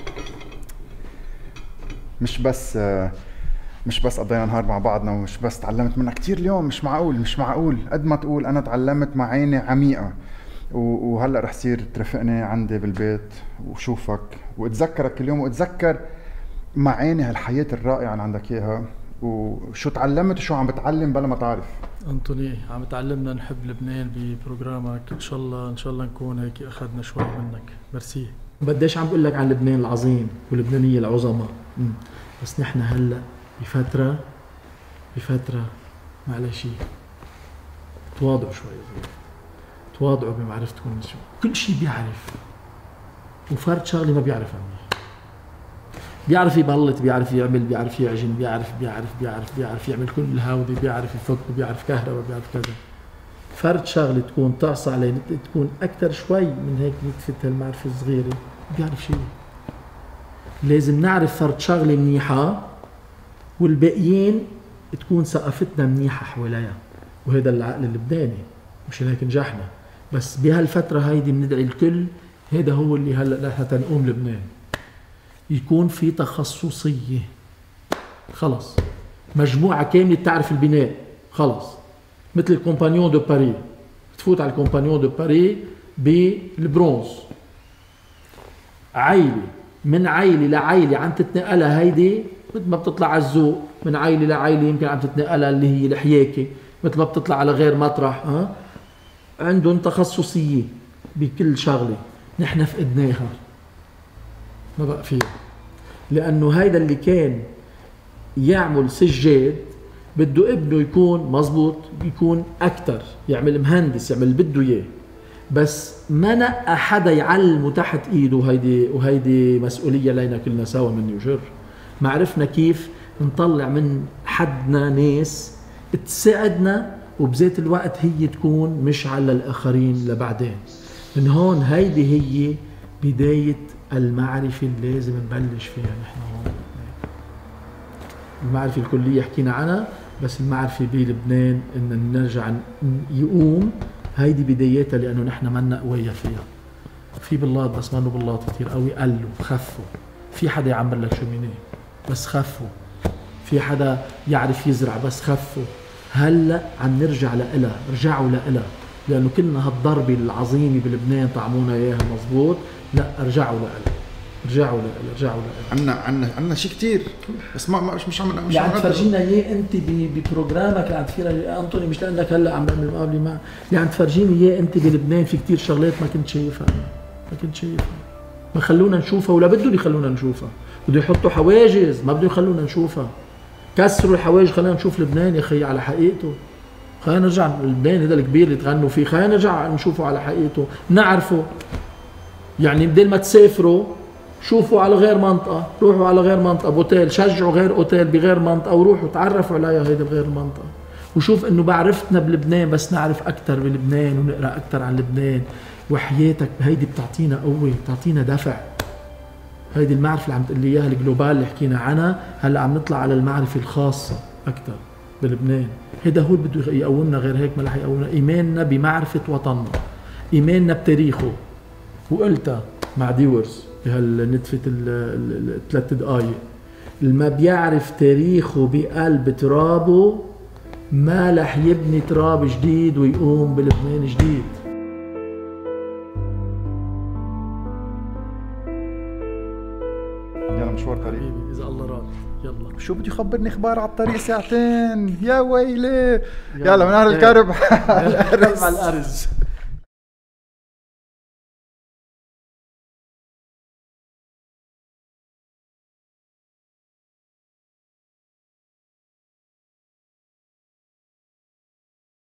مش بس مش بس قضينا نهار مع بعضنا ومش بس تعلمت منك كتير اليوم. مش معقول مش معقول قد ما تقول انا تعلمت مع عيني عميقة. وهلا رح صير ترافقني عندي بالبيت وشوفك واتذكرك كل يوم واتذكر مع عيني هالحياة الرائعة اللي عندك اياها وشو تعلمت وشو عم بتعلم بلا ما تعرف. أنطوني عم تعلمنا نحب لبنان ببروجرامك. إن شاء الله إن شاء الله نكون هيك أخذنا شوي منك. ميرسي. بديش عم بقول لك عن لبنان العظيم واللبنانية العظماء، بس نحن هلا بفترة بفترة معلش تواضعوا شوي. تواضعوا بمعرفتكم شو كل شيء بيعرف وفرد شغلي ما بيعرف عني. بيعرف يبلط، بيعرف يعمل، بيعرف يعجن، بيعرف بيعرف بيعرف بيعرف يعمل كل الهودة، بيعرف يفك، بيعرف كهرباء، بيعرف كذا. فرد شغلة تكون تعصى عليه تكون أكثر شوي من هيك نتفة هالمعرفة الصغيرة بيعرف شيء. لازم نعرف فرد شغلة منيحة والباقيين تكون ثقافتنا منيحة حواليها، وهذا العقل اللبناني مشان هيك نجحنا. بس بهالفترة هيدي بندعي الكل. هذا هو اللي هلا رح تنقوم لبنان، يكون في تخصصية. خلص مجموعة كاملة تعرف البناء. خلص مثل الكومبانيون دو باري، تفوت على الكومبانيون دو باري بالبرونز، عائلة من عائلة لعائلة عم تتنقلها. هيدي مثل ما بتطلع على الذوق من عائلة لعائلة يمكن عم تتنقلها اللي هي الحياكة، مثل ما بتطلع على غير مطرح. ها عندهم تخصصية بكل شغلة. نحن فقدناها ما بقى فيها، لأنه هيدا اللي كان يعمل سجاد بده ابنه يكون مزبوط، يكون أكتر، يعمل مهندس، يعمل بده إياه. بس ما نقى حدا يعلمه تحت إيده. وهيدي وهيدي مسؤولية لنا كلنا سوا مني وجر. ما عرفنا كيف نطلع من حدنا ناس تساعدنا وبذات الوقت هي تكون مش على الآخرين لبعدين. من هون هيدي هي بداية المعرفة اللي لازم نبلش فيها نحن هون. المعرفة الكلية حكينا عنها، بس المعرفة بلبنان إن نرجع يقوم هيدي بدايتها، لأنه نحن منا قوية فيها. في بلاط بس منه بلاط كتير قوي، قلوا خفوا. في حدا يعمل لك شومينيه بس خفوا. في حدا يعرف يزرع بس خفوا. هلا عم نرجع لإلها، رجعوا لإلها، لأنه كنا هالضربة العظيمة بلبنان طعمونا إياها مزبوط. لا رجعوا لإلها، رجعوا لإلها، رجعوا لإلها. عنا عنا عنا شيء كتير بس ما مش مش عم مش يعني تفرجينا اياه انت ببروجرامك اللي عم تفيرها انطوني، مش لانك هلا عم نعمل مقابله معه، اللي عم تفرجيني اياه انت بلبنان في كتير شغلات ما كنت شايفها. ما كنت شايفها، ما خلونا نشوفها ولا بدهم يخلونا نشوفها. بده يحطوا حواجز، ما بدهم يخلونا نشوفها. كسروا الحواجز، خلينا نشوف لبنان يا اخي على حقيقته. خلينا نرجع لبنان هذا الكبير اللي تغنوا فيه، خلينا نرجع نشوفه على حقيقته، نعرفه. يعني بدل ما تسافروا شوفوا على غير منطقة، روحوا على غير منطقة بوتيل، شجعوا غير اوتيل بغير منطقة وروحوا تعرفوا عليها هيدا بغير المنطقة. وشوف انه بعرفتنا بلبنان بس نعرف اكثر بلبنان ونقرا اكثر عن لبنان. وحياتك هيدي بتعطينا قوة، بتعطينا دفع. هيدي المعرفة اللي عم تقول لي اياها الجلوبال اللي حكينا عنها، هلا عم نطلع على المعرفة الخاصة اكثر بلبنان. هيدا هو اللي بده يقومنا، غير هيك ما رح يقومنا. ايماننا بمعرفة وطننا، ايماننا بتاريخه. وقلتها مع ديورز بهالنتفة الثلاث دقايق، اللي ما بيعرف تاريخه بقلب ترابه ما رح يبني تراب جديد ويقوم بلبنان جديد. يلا مشوار قريب حبيبي اذا الله راد. يلا شو بده يخبرني اخبار على الطريق ساعتين؟ يا ويلي. يلا من نهر الكرب على الارز.